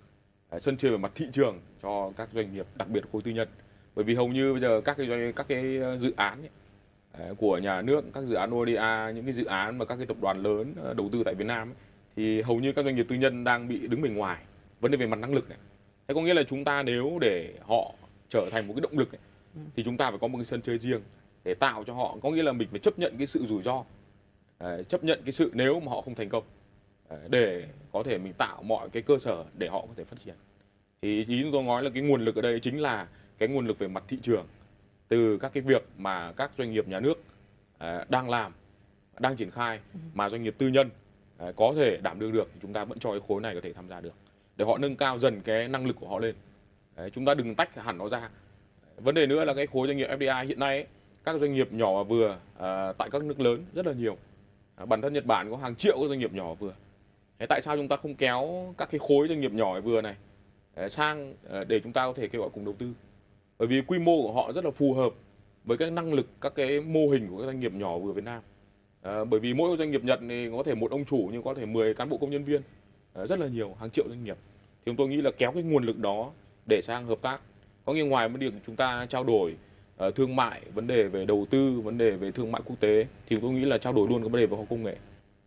sân chơi về mặt thị trường cho các doanh nghiệp, đặc biệt khối tư nhân. Bởi vì hầu như bây giờ các cái các cái dự án ấy, của nhà nước, các dự án o đê a, những cái dự án mà các cái tập đoàn lớn đầu tư tại Việt Nam ấy, thì hầu như các doanh nghiệp tư nhân đang bị đứng bên ngoài vấn đề về mặt năng lực này. Thế có nghĩa là chúng ta nếu để họ trở thành một cái động lực ấy, thì chúng ta phải có một cái sân chơi riêng để tạo cho họ, có nghĩa là mình phải chấp nhận cái sự rủi ro, chấp nhận cái sự nếu mà họ không thành công, để có thể mình tạo mọi cái cơ sở để họ có thể phát triển. Thì ý chúng tôi nói là cái nguồn lực ở đây chính là cái nguồn lực về mặt thị trường, từ các cái việc mà các doanh nghiệp nhà nước đang làm, đang triển khai, mà doanh nghiệp tư nhân có thể đảm đương được, thì chúng ta vẫn cho cái khối này có thể tham gia được, để họ nâng cao dần cái năng lực của họ lên. Đấy, chúng ta đừng tách hẳn nó ra. Vấn đề nữa là cái khối doanh nghiệp ép đê i hiện nay ấy, các doanh nghiệp nhỏ và vừa à, tại các nước lớn rất là nhiều. À, bản thân Nhật Bản có hàng triệu các doanh nghiệp nhỏ và vừa. Thế tại sao chúng ta không kéo các cái khối doanh nghiệp nhỏ và vừa này sang để chúng ta có thể kêu gọi cùng đầu tư? Bởi vì quy mô của họ rất là phù hợp với các năng lực, các cái mô hình của các doanh nghiệp nhỏ vừa Việt Nam. À, bởi vì mỗi doanh nghiệp Nhật thì có thể một ông chủ nhưng có thể mười cán bộ công nhân viên, à, rất là nhiều, hàng triệu doanh nghiệp. Thì chúng tôi nghĩ là kéo cái nguồn lực đó để sang hợp tác. Có nghĩa ngoài vấn đề chúng ta trao đổi uh, thương mại, vấn đề về đầu tư, vấn đề về thương mại quốc tế, thì tôi nghĩ là trao đổi luôn cái vấn đề về khoa học công nghệ.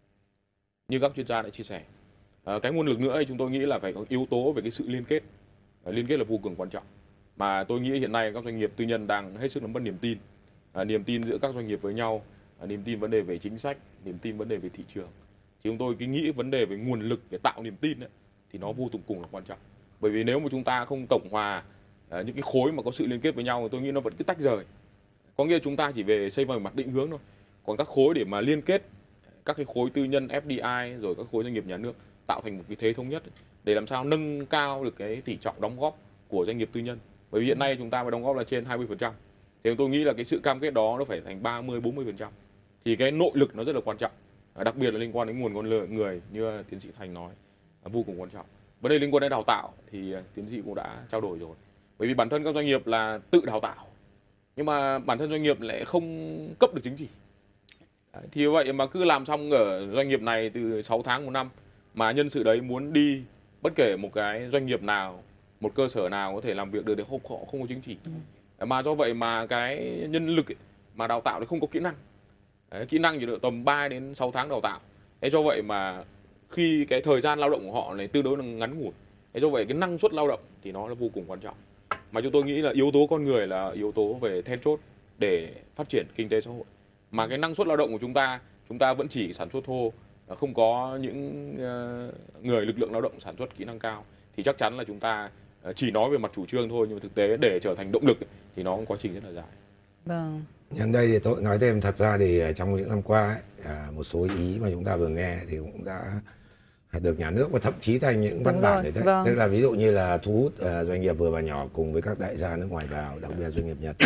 Như các chuyên gia đã chia sẻ. Uh, cái nguồn lực nữa thì chúng tôi nghĩ là phải có yếu tố về cái sự liên kết. Uh, liên kết là vô cùng quan trọng. Mà tôi nghĩ hiện nay các doanh nghiệp tư nhân đang hết sức nắm bắt niềm tin. Uh, niềm tin giữa các doanh nghiệp với nhau, uh, niềm tin vấn đề về chính sách, niềm tin vấn đề về thị trường. Thì chúng tôi cứ nghĩ vấn đề về nguồn lực để tạo niềm tin ấy, thì nó vô cùng là quan trọng. Bởi vì nếu mà chúng ta không tổng hòa uh, những cái khối mà có sự liên kết với nhau, tôi nghĩ nó vẫn cứ tách rời. Có nghĩa chúng ta chỉ về xây vào mặt định hướng thôi. Còn các khối để mà liên kết, các cái khối tư nhân ép đê i rồi các khối doanh nghiệp nhà nước tạo thành một cái thế thống nhất để làm sao nâng cao được cái tỷ trọng đóng góp của doanh nghiệp tư nhân. Bởi vì hiện nay chúng ta phải đóng góp là trên hai mươi phần trăm. Thì tôi nghĩ là cái sự cam kết đó nó phải thành ba mươi bốn mươi phần trăm. Thì cái nội lực nó rất là quan trọng. Đặc biệt là liên quan đến nguồn con người như tiến sĩ Thành nói, vô cùng quan trọng. Vấn đề liên quan đến đào tạo thì tiến sĩ cũng đã trao đổi rồi. Bởi vì bản thân các doanh nghiệp là tự đào tạo, nhưng mà bản thân doanh nghiệp lại không cấp được chứng chỉ. Đấy, thì vậy mà cứ làm xong ở doanh nghiệp này từ sáu tháng một năm, mà nhân sự đấy muốn đi bất kể một cái doanh nghiệp nào, một cơ sở nào có thể làm việc được thì không, họ không có chứng chỉ. Ừ. Mà do vậy mà cái nhân lực ấy, mà đào tạo thì không có kỹ năng. Đấy, kỹ năng chỉ được tầm ba đến sáu tháng đào tạo. Thế do vậy mà khi cái thời gian lao động của họ này tương đối là ngắn ngủi. Thế do vậy cái năng suất lao động thì nó là vô cùng quan trọng. Mà chúng tôi nghĩ là yếu tố con người là yếu tố về then chốt để phát triển kinh tế xã hội. Mà cái năng suất lao động của chúng ta, chúng ta vẫn chỉ sản xuất thô, không có những người lực lượng lao động sản xuất kỹ năng cao, thì chắc chắn là chúng ta chỉ nói về mặt chủ trương thôi, nhưng mà thực tế để trở thành động lực thì nó có quá trình rất là dài. Vâng. Nhân đây thì tôi nói thêm, thật ra thì trong những năm qua ấy, một số ý mà chúng ta vừa nghe thì cũng đã được nhà nước và thậm chí thành những văn bản để đấy. Vâng. Tức là ví dụ như là thu hút doanh nghiệp vừa và nhỏ cùng với các đại gia nước ngoài vào, đặc biệt doanh nghiệp Nhật,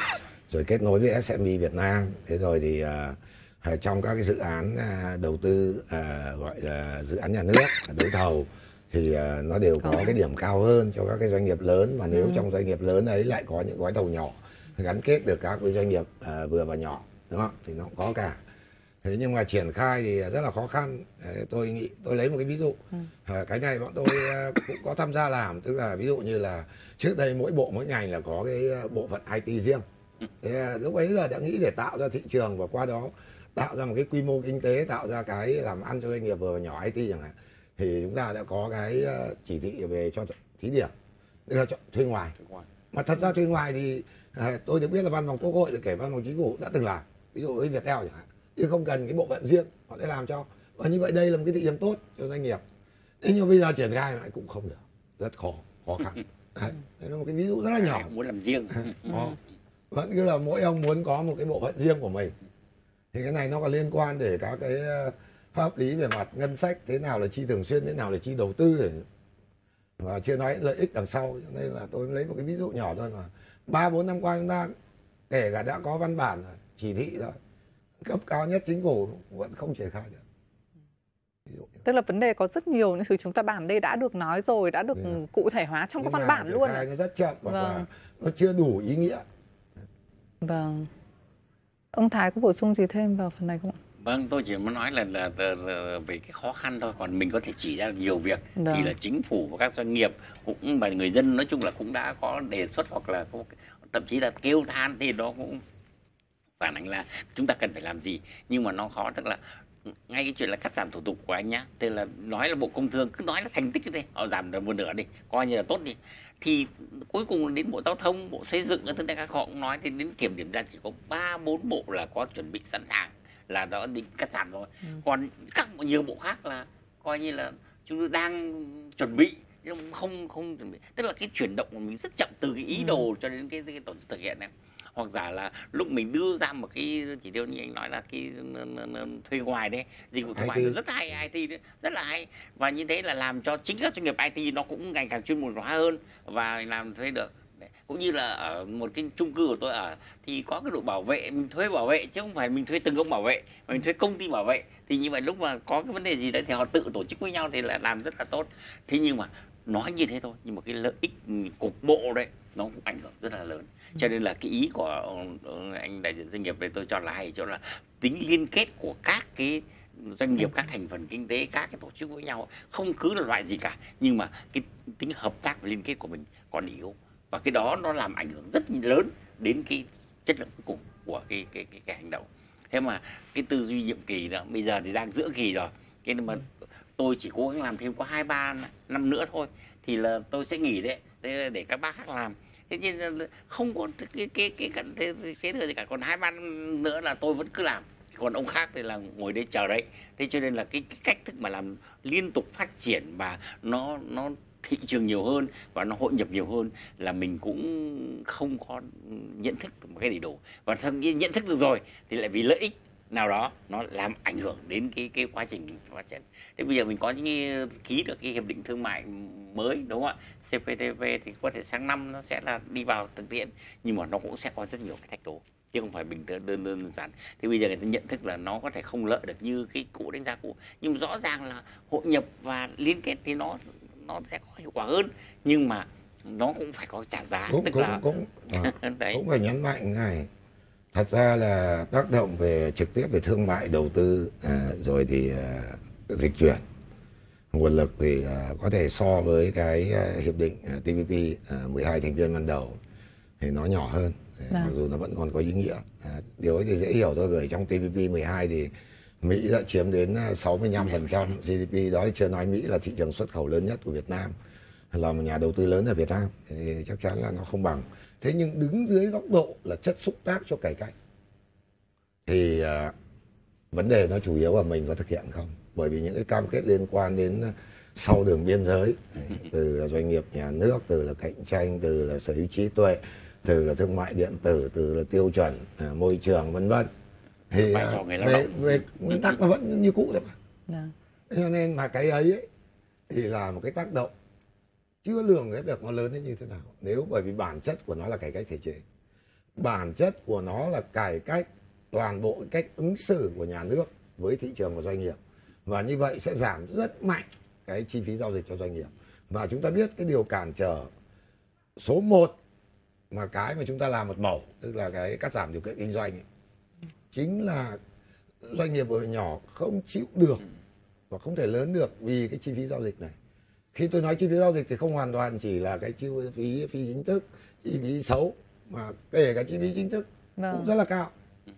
rồi kết nối với ét em e Việt Nam. Thế rồi thì uh, trong các cái dự án uh, đầu tư uh, gọi là dự án nhà nước đấu thầu thì uh, nó đều có cái điểm cao hơn cho các cái doanh nghiệp lớn. Mà nếu ừ. trong doanh nghiệp lớn ấy lại có những gói thầu nhỏ gắn kết được các với doanh nghiệp uh, vừa và nhỏ, đúng không? Thì nó cũng có cả. Thế nhưng mà triển khai thì rất là khó khăn. Đấy, tôi nghĩ tôi lấy một cái ví dụ. Ừ. À, cái này bọn tôi uh, cũng có tham gia làm, tức là ví dụ như là trước đây mỗi bộ mỗi ngành là có cái bộ phận i tê riêng. Thế lúc ấy là đã nghĩ để tạo ra thị trường và qua đó tạo ra một cái quy mô kinh tế, tạo ra cái làm ăn cho doanh nghiệp vừa và nhỏ i tê chẳng hạn, thì chúng ta đã có cái chỉ thị về cho thí điểm, tức là thuê ngoài. Mà thật ra thuê ngoài thì à, tôi được biết là văn phòng Quốc hội, kể văn phòng Chính phủ đã từng làm, ví dụ với Viettel chẳng hạn, chứ không cần cái bộ phận riêng, họ sẽ làm cho. Và như vậy đây là một cái thị trường tốt cho doanh nghiệp. Thế nhưng bây giờ triển khai lại cũng không được, rất khó, khó khăn. Đấy, đấy là một cái ví dụ rất là nhỏ. Muốn làm riêng. Đó. Vẫn cứ là mỗi ông muốn có một cái bộ phận riêng của mình. Thì cái này nó còn liên quan để các cái pháp lý về mặt ngân sách, thế nào là chi thường xuyên, thế nào là chi đầu tư, và chưa nói lợi ích đằng sau. Cho nên là tôi lấy một cái ví dụ nhỏ thôi mà ba bốn năm qua chúng ta kể cả đã có văn bản rồi, chỉ thị rồi, cấp cao nhất chính phủ vẫn không triển khai được. Tức là vấn đề có rất nhiều những thứ chúng ta bàn đây đã được nói rồi, đã được yeah. cụ thể hóa trong các văn bản luôn. Nó rất chậm hoặc vâng. là nó chưa đủ ý nghĩa. Vâng. Ông Thái có bổ sung gì thêm vào phần này không ạ? Vâng, tôi chỉ muốn nói là, là, là, là về cái khó khăn thôi, còn mình có thể chỉ ra nhiều việc. Vâng. Thì là chính phủ và các doanh nghiệp cũng mà người dân nói chung là cũng đã có đề xuất hoặc là có, thậm chí là kêu than, thì đó cũng phản ánh là chúng ta cần phải làm gì. Nhưng mà nó khó, tức là ngay cái chuyện là cắt giảm thủ tục của anh nhá, tức là nói là Bộ Công Thương cứ nói là thành tích như thế, họ giảm được một nửa đi, coi như là tốt đi, thì cuối cùng đến Bộ Giao thông, Bộ Xây dựng, thứ này các họ cũng nói, thì đến kiểm điểm ra chỉ có ba bốn bộ là có chuẩn bị sẵn sàng là đó định cắt giảm rồi. Ừ. Còn các nhiều bộ khác là coi như là chúng tôi đang chuẩn bị nhưng không không chuẩn bị, tức là cái chuyển động của mình rất chậm từ cái ý đồ cho đến cái, cái, cái tổ chức thực hiện này. Hoặc giả là lúc mình đưa ra một cái chỉ tiêu như anh nói là cái thuê ngoài đấy, dịch vụ thuê ngoài rất hay, i tê đấy, rất là hay, và như thế là làm cho chính các doanh nghiệp i tê nó cũng ngày càng chuyên môn hóa hơn và làm thuê được. cũng như là ở một cái chung cư của tôi ở thì có cái đội bảo vệ, mình thuê bảo vệ chứ không phải mình thuê từng ông bảo vệ, mà mình thuê công ty bảo vệ. Thì như vậy lúc mà có cái vấn đề gì đấy thì họ tự tổ chức với nhau thì là làm rất là tốt. Thế nhưng mà nói như thế thôi, nhưng mà cái lợi ích cục bộ đấy nó cũng ảnh hưởng rất là lớn. Cho nên là cái ý của anh đại diện doanh nghiệp này tôi cho là hay, chỗ là tính liên kết của các cái doanh nghiệp, các thành phần kinh tế, các cái tổ chức với nhau, không cứ là loại gì cả, nhưng mà cái tính hợp tác và liên kết của mình còn yếu, và cái đó nó làm ảnh hưởng rất lớn đến cái chất lượng cuối cùng của cái cái cái, cái hành động. Thế mà cái tư duy nhiệm kỳ đó bây giờ thì đang giữa kỳ rồi, cái mà tôi chỉ cố gắng làm thêm có hai ba năm nữa thôi thì là tôi sẽ nghỉ đấy, để, để các bác khác làm. Thế nhưng không có cái cái cái cái cái thừa gì cả, còn hai ba năm nữa là tôi vẫn cứ làm, còn ông khác thì là ngồi đây chờ đấy. Thế cho nên là cái, cái cách thức mà làm liên tục phát triển và nó nó thị trường nhiều hơn và nó hội nhập nhiều hơn là mình cũng không có nhận thức một cái đầy đủ, và thậm nhiên nhận thức được rồi thì lại vì lợi ích nào đó nó làm ảnh hưởng đến cái cái quá trình phát triển. Thế bây giờ mình có những ký được cái hiệp định thương mại mới, đúng không ạ? xê pê tê pê thì có thể sang năm nó sẽ là đi vào thực tiễn, nhưng mà nó cũng sẽ có rất nhiều cái thách đố chứ không phải bình thường đơn đơn giản. Thì bây giờ người ta nhận thức là nó có thể không lợi được như cái cũ đánh giá cũ, nhưng rõ ràng là hội nhập và liên kết thì nó nó sẽ có hiệu quả hơn, nhưng mà nó cũng phải có trả giá. Cũng tức cũng là... cũng à, Đấy. cũng phải nhấn mạnh này. Thật ra là tác động về trực tiếp về thương mại đầu tư à, rồi thì à, dịch chuyển nguồn lực thì à, có thể so với cái à, hiệp định à, tê pê pê à, mười hai thành viên ban đầu thì nó nhỏ hơn, mặc dù nó vẫn còn có ý nghĩa. À, điều ấy thì dễ hiểu thôi, bởi trong tê pê pê mười hai thì Mỹ đã chiếm đến sáu mươi lăm phần trăm giê đê pê, đó thì chưa nói Mỹ là thị trường xuất khẩu lớn nhất của Việt Nam, là một nhà đầu tư lớn ở Việt Nam, thì chắc chắn là nó không bằng. Thế nhưng đứng dưới góc độ là chất xúc tác cho cải cách thì uh, vấn đề nó chủ yếu là mình có thực hiện không, bởi vì những cái cam kết liên quan đến sau đường biên giới, từ là doanh nghiệp nhà nước, từ là cạnh tranh, từ là sở hữu trí tuệ, từ là thương mại điện tử, từ là tiêu chuẩn uh, môi trường vân vân, thì uh, về, về nguyên tắc nó vẫn như cũ đấy mà. Cho nên mà cái ấy, ấy thì là một cái tác động chưa lường hết được nó lớn đến như thế nào. Nếu bởi vì bản chất của nó là cải cách thể chế, bản chất của nó là cải cách toàn bộ cách ứng xử của nhà nước với thị trường và doanh nghiệp, và như vậy sẽ giảm rất mạnh cái chi phí giao dịch cho doanh nghiệp. Và chúng ta biết cái điều cản trở số một mà cái mà chúng ta làm một mẩu, tức là cái cắt giảm điều kiện kinh doanh ấy, chính là doanh nghiệp vừa nhỏ không chịu được và không thể lớn được vì cái chi phí giao dịch này. Khi tôi nói chi phí giao dịch thì không hoàn toàn chỉ là cái chi phí phi chính thức, chi phí xấu, mà kể cả chi phí chính thức vâng. cũng rất là cao.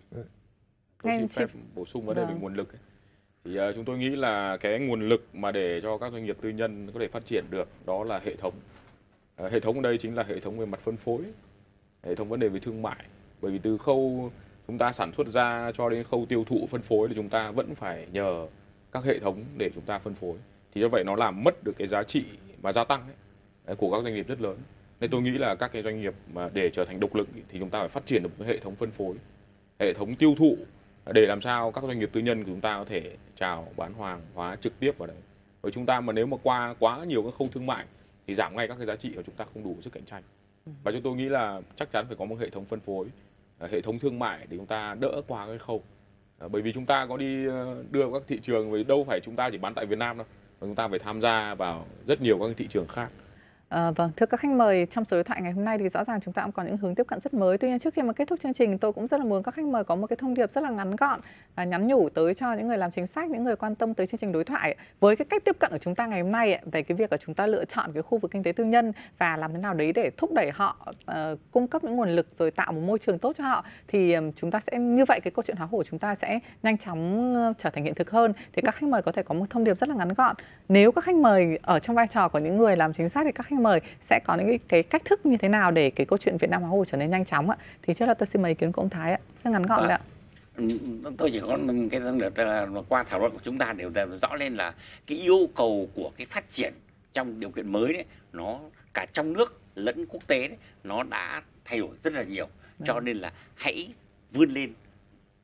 Tôi xin phép bổ sung vấn đề về nguồn lực ấy. Thì uh, chúng tôi nghĩ là cái nguồn lực mà để cho các doanh nghiệp tư nhân có thể phát triển được đó là hệ thống. Uh, hệ thống ở đây chính là hệ thống về mặt phân phối, hệ thống vấn đề về thương mại. Bởi vì từ khâu chúng ta sản xuất ra cho đến khâu tiêu thụ phân phối thì chúng ta vẫn phải nhờ các hệ thống để chúng ta phân phối. Thì như vậy nó làm mất được cái giá trị mà gia tăng ấy, của các doanh nghiệp rất lớn. Nên tôi nghĩ là các cái doanh nghiệp mà để trở thành độc lực thì chúng ta phải phát triển được một hệ thống phân phối, hệ thống tiêu thụ, để làm sao các doanh nghiệp tư nhân của chúng ta có thể chào bán hàng hóa trực tiếp vào đấy. Bởi chúng ta mà nếu mà qua quá nhiều các khâu thương mại thì giảm ngay các cái giá trị và chúng ta không đủ sức cạnh tranh. Và chúng tôi nghĩ là chắc chắn phải có một hệ thống phân phối, hệ thống thương mại để chúng ta đỡ qua cái khâu. Bởi vì chúng ta có đi đưa các thị trường, vì đâu phải chúng ta chỉ bán tại Việt Nam đâu, mà chúng ta phải tham gia vào rất nhiều các thị trường khác. À, vâng, thưa các khách mời, trong số đối thoại ngày hôm nay thì rõ ràng chúng ta cũng có những hướng tiếp cận rất mới. Tuy nhiên trước khi mà kết thúc chương trình, tôi cũng rất là muốn các khách mời có một cái thông điệp rất là ngắn gọn, à, nhắn nhủ tới cho những người làm chính sách, những người quan tâm tới chương trình đối thoại với cái cách tiếp cận của chúng ta ngày hôm nay về cái việc là chúng ta lựa chọn cái khu vực kinh tế tư nhân và làm thế nào đấy để thúc đẩy họ uh, cung cấp những nguồn lực rồi tạo một môi trường tốt cho họ, thì um, chúng ta sẽ như vậy cái câu chuyện hóa khổ của chúng ta sẽ nhanh chóng uh, trở thành hiện thực hơn. Thì các khách mời có thể có một thông điệp rất là ngắn gọn. Nếu các khách mời ở trong vai trò của những người làm chính sách thì các khách mời sẽ có những cái, cái cách thức như thế nào để cái câu chuyện Việt Nam hóa hồ trở nên nhanh chóng ạ? Thì trước là tôi xin mời ý kiến của ông Thái ạ, rất ngắn gọn ạ. Tôi chỉ có cái là qua thảo luận của chúng ta đều rõ lên là cái yêu cầu của cái phát triển trong điều kiện mới đấy, nó cả trong nước lẫn quốc tế đấy, nó đã thay đổi rất là nhiều. Cho nên là hãy vươn lên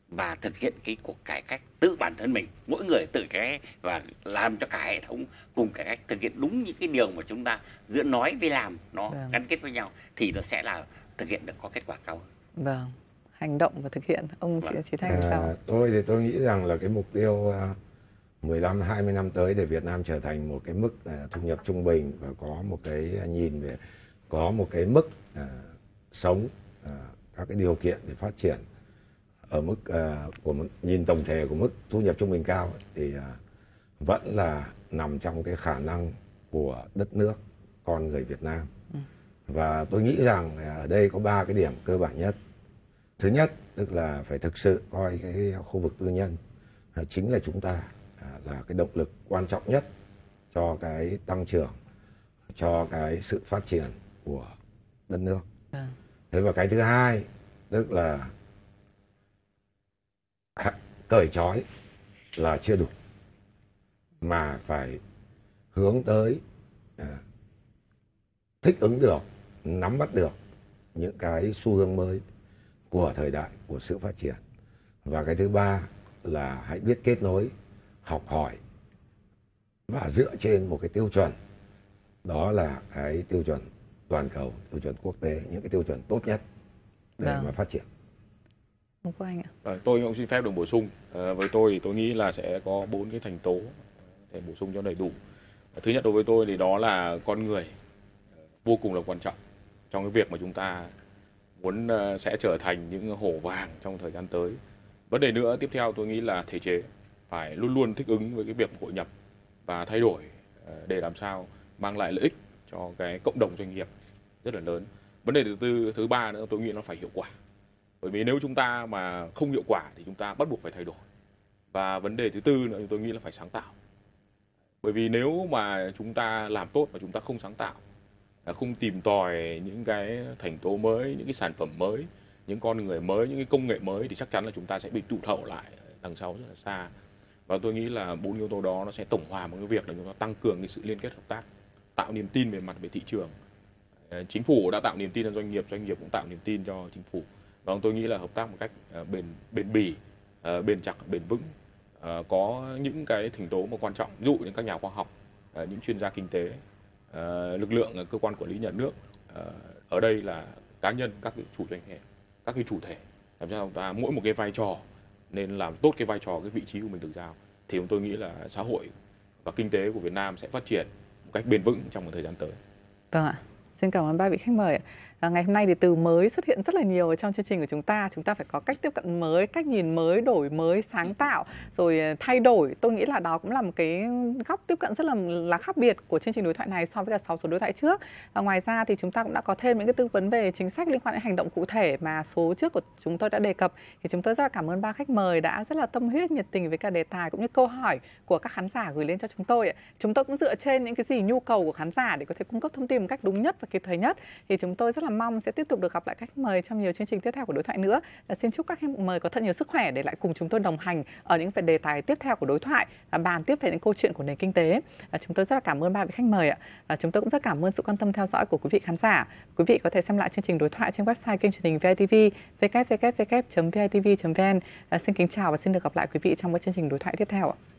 và thực hiện cái cuộc cải cách tự bản thân mình, mỗi người tự cải cách và làm cho cả hệ thống cùng cải cách, thực hiện đúng những cái điều mà chúng ta giữa nói với làm nó Vâng. gắn kết với nhau thì nó sẽ là thực hiện được có kết quả cao hơn. Vâng, hành động và thực hiện. Ông chị, chị Thanh sao? À, tôi thì tôi nghĩ rằng là cái mục tiêu à, mười lăm hai mươi năm tới để Việt Nam trở thành một cái mức à, thu nhập trung bình và có một cái nhìn về có một cái mức à, sống à, các cái điều kiện để phát triển ở mức à, của một nhìn tổng thể của mức thu nhập trung bình cao ấy, thì à, vẫn là nằm trong cái khả năng của đất nước con người Việt Nam. Ừ. Và tôi nghĩ rằng ở đây có ba cái điểm cơ bản nhất. Thứ nhất, tức là phải thực sự coi cái khu vực tư nhân à, chính là chúng ta à, là cái động lực quan trọng nhất cho cái tăng trưởng, cho cái sự phát triển của đất nước. À. Thế và cái thứ hai, tức là cởi trói là chưa đủ, mà phải hướng tới à, thích ứng được, nắm bắt được những cái xu hướng mới của thời đại, của sự phát triển. Và cái thứ ba là hãy biết kết nối, học hỏi và dựa trên một cái tiêu chuẩn, đó là cái tiêu chuẩn toàn cầu, tiêu chuẩn quốc tế, những cái tiêu chuẩn tốt nhất để vâng. mà phát triển. Không có anh ạ. À, tôi cũng xin phép được bổ sung. À, với tôi thì tôi nghĩ là sẽ có bốn cái thành tố để bổ sung cho đầy đủ. Thứ nhất đối với tôi thì đó là con người vô cùng là quan trọng trong cái việc mà chúng ta muốn uh, sẽ trở thành những hổ vàng trong thời gian tới. Vấn đề nữa tiếp theo tôi nghĩ là thể chế phải luôn luôn thích ứng với cái việc hội nhập và thay đổi uh, để làm sao mang lại lợi ích cho cái cộng đồng doanh nghiệp rất là lớn. Vấn đề thứ tư, thứ ba nữa tôi nghĩ nó phải hiệu quả. Bởi vì nếu chúng ta mà không hiệu quả thì chúng ta bắt buộc phải thay đổi. Và vấn đề thứ tư nữa tôi nghĩ là phải sáng tạo. Bởi vì nếu mà chúng ta làm tốt mà chúng ta không sáng tạo, không tìm tòi những cái thành tố mới, những cái sản phẩm mới, những con người mới, những cái công nghệ mới thì chắc chắn là chúng ta sẽ bị tụt hậu lại đằng sau rất là xa. Và tôi nghĩ là bốn yếu tố đó nó sẽ tổng hòa một cái việc là chúng ta tăng cường cái sự liên kết hợp tác, tạo niềm tin về mặt về thị trường. Chính phủ đã tạo niềm tin cho doanh nghiệp, doanh nghiệp cũng tạo niềm tin cho chính phủ. Và tôi nghĩ là hợp tác một cách bền bền bỉ, bền chặt, bền vững, có những cái thành tố mà quan trọng, ví dụ như các nhà khoa học, những chuyên gia kinh tế, lực lượng cơ quan quản lý nhà nước, ở đây là cá nhân, các cái chủ doanh nghiệp, các cái chủ thể, làm sao chúng ta mỗi một cái vai trò nên làm tốt cái vai trò, cái vị trí của mình được giao, thì chúng tôi nghĩ là xã hội và kinh tế của Việt Nam sẽ phát triển một cách bền vững trong một thời gian tới. Vâng ạ. Xin cảm ơn ba vị khách mời. À, ngày hôm nay thì từ mới xuất hiện rất là nhiều ở trong chương trình của chúng ta. Chúng ta phải có cách tiếp cận mới, cách nhìn mới, đổi mới, sáng tạo, rồi thay đổi. Tôi nghĩ là đó cũng là một cái góc tiếp cận rất là là khác biệt của chương trình đối thoại này so với cả sáu số đối thoại trước. Và ngoài ra thì chúng ta cũng đã có thêm những cái tư vấn về chính sách liên quan đến hành động cụ thể mà số trước của chúng tôi đã đề cập. Thì chúng tôi rất là cảm ơn ba khách mời đã rất là tâm huyết, nhiệt tình với cả đề tài cũng như câu hỏi của các khán giả gửi lên cho chúng tôi. Chúng tôi cũng dựa trên những cái gì nhu cầu của khán giả để có thể cung cấp thông tin một cách đúng nhất và kịp thời nhất. Thì chúng tôi rất là mong sẽ tiếp tục được gặp lại các khách mời trong nhiều chương trình tiếp theo của đối thoại nữa. Và xin chúc các khách mời có thật nhiều sức khỏe để lại cùng chúng tôi đồng hành ở những về đề tài tiếp theo của đối thoại và bàn tiếp về những câu chuyện của nền kinh tế. Và chúng tôi rất là cảm ơn ba vị khách mời ạ. Và chúng tôi cũng rất cảm ơn sự quan tâm theo dõi của quý vị khán giả. Quý vị có thể xem lại chương trình đối thoại trên website kênh truyền hình vê i tê vê w w w chấm v i t v chấm v n. Xin kính chào và xin được gặp lại quý vị trong các chương trình đối thoại tiếp theo ạ.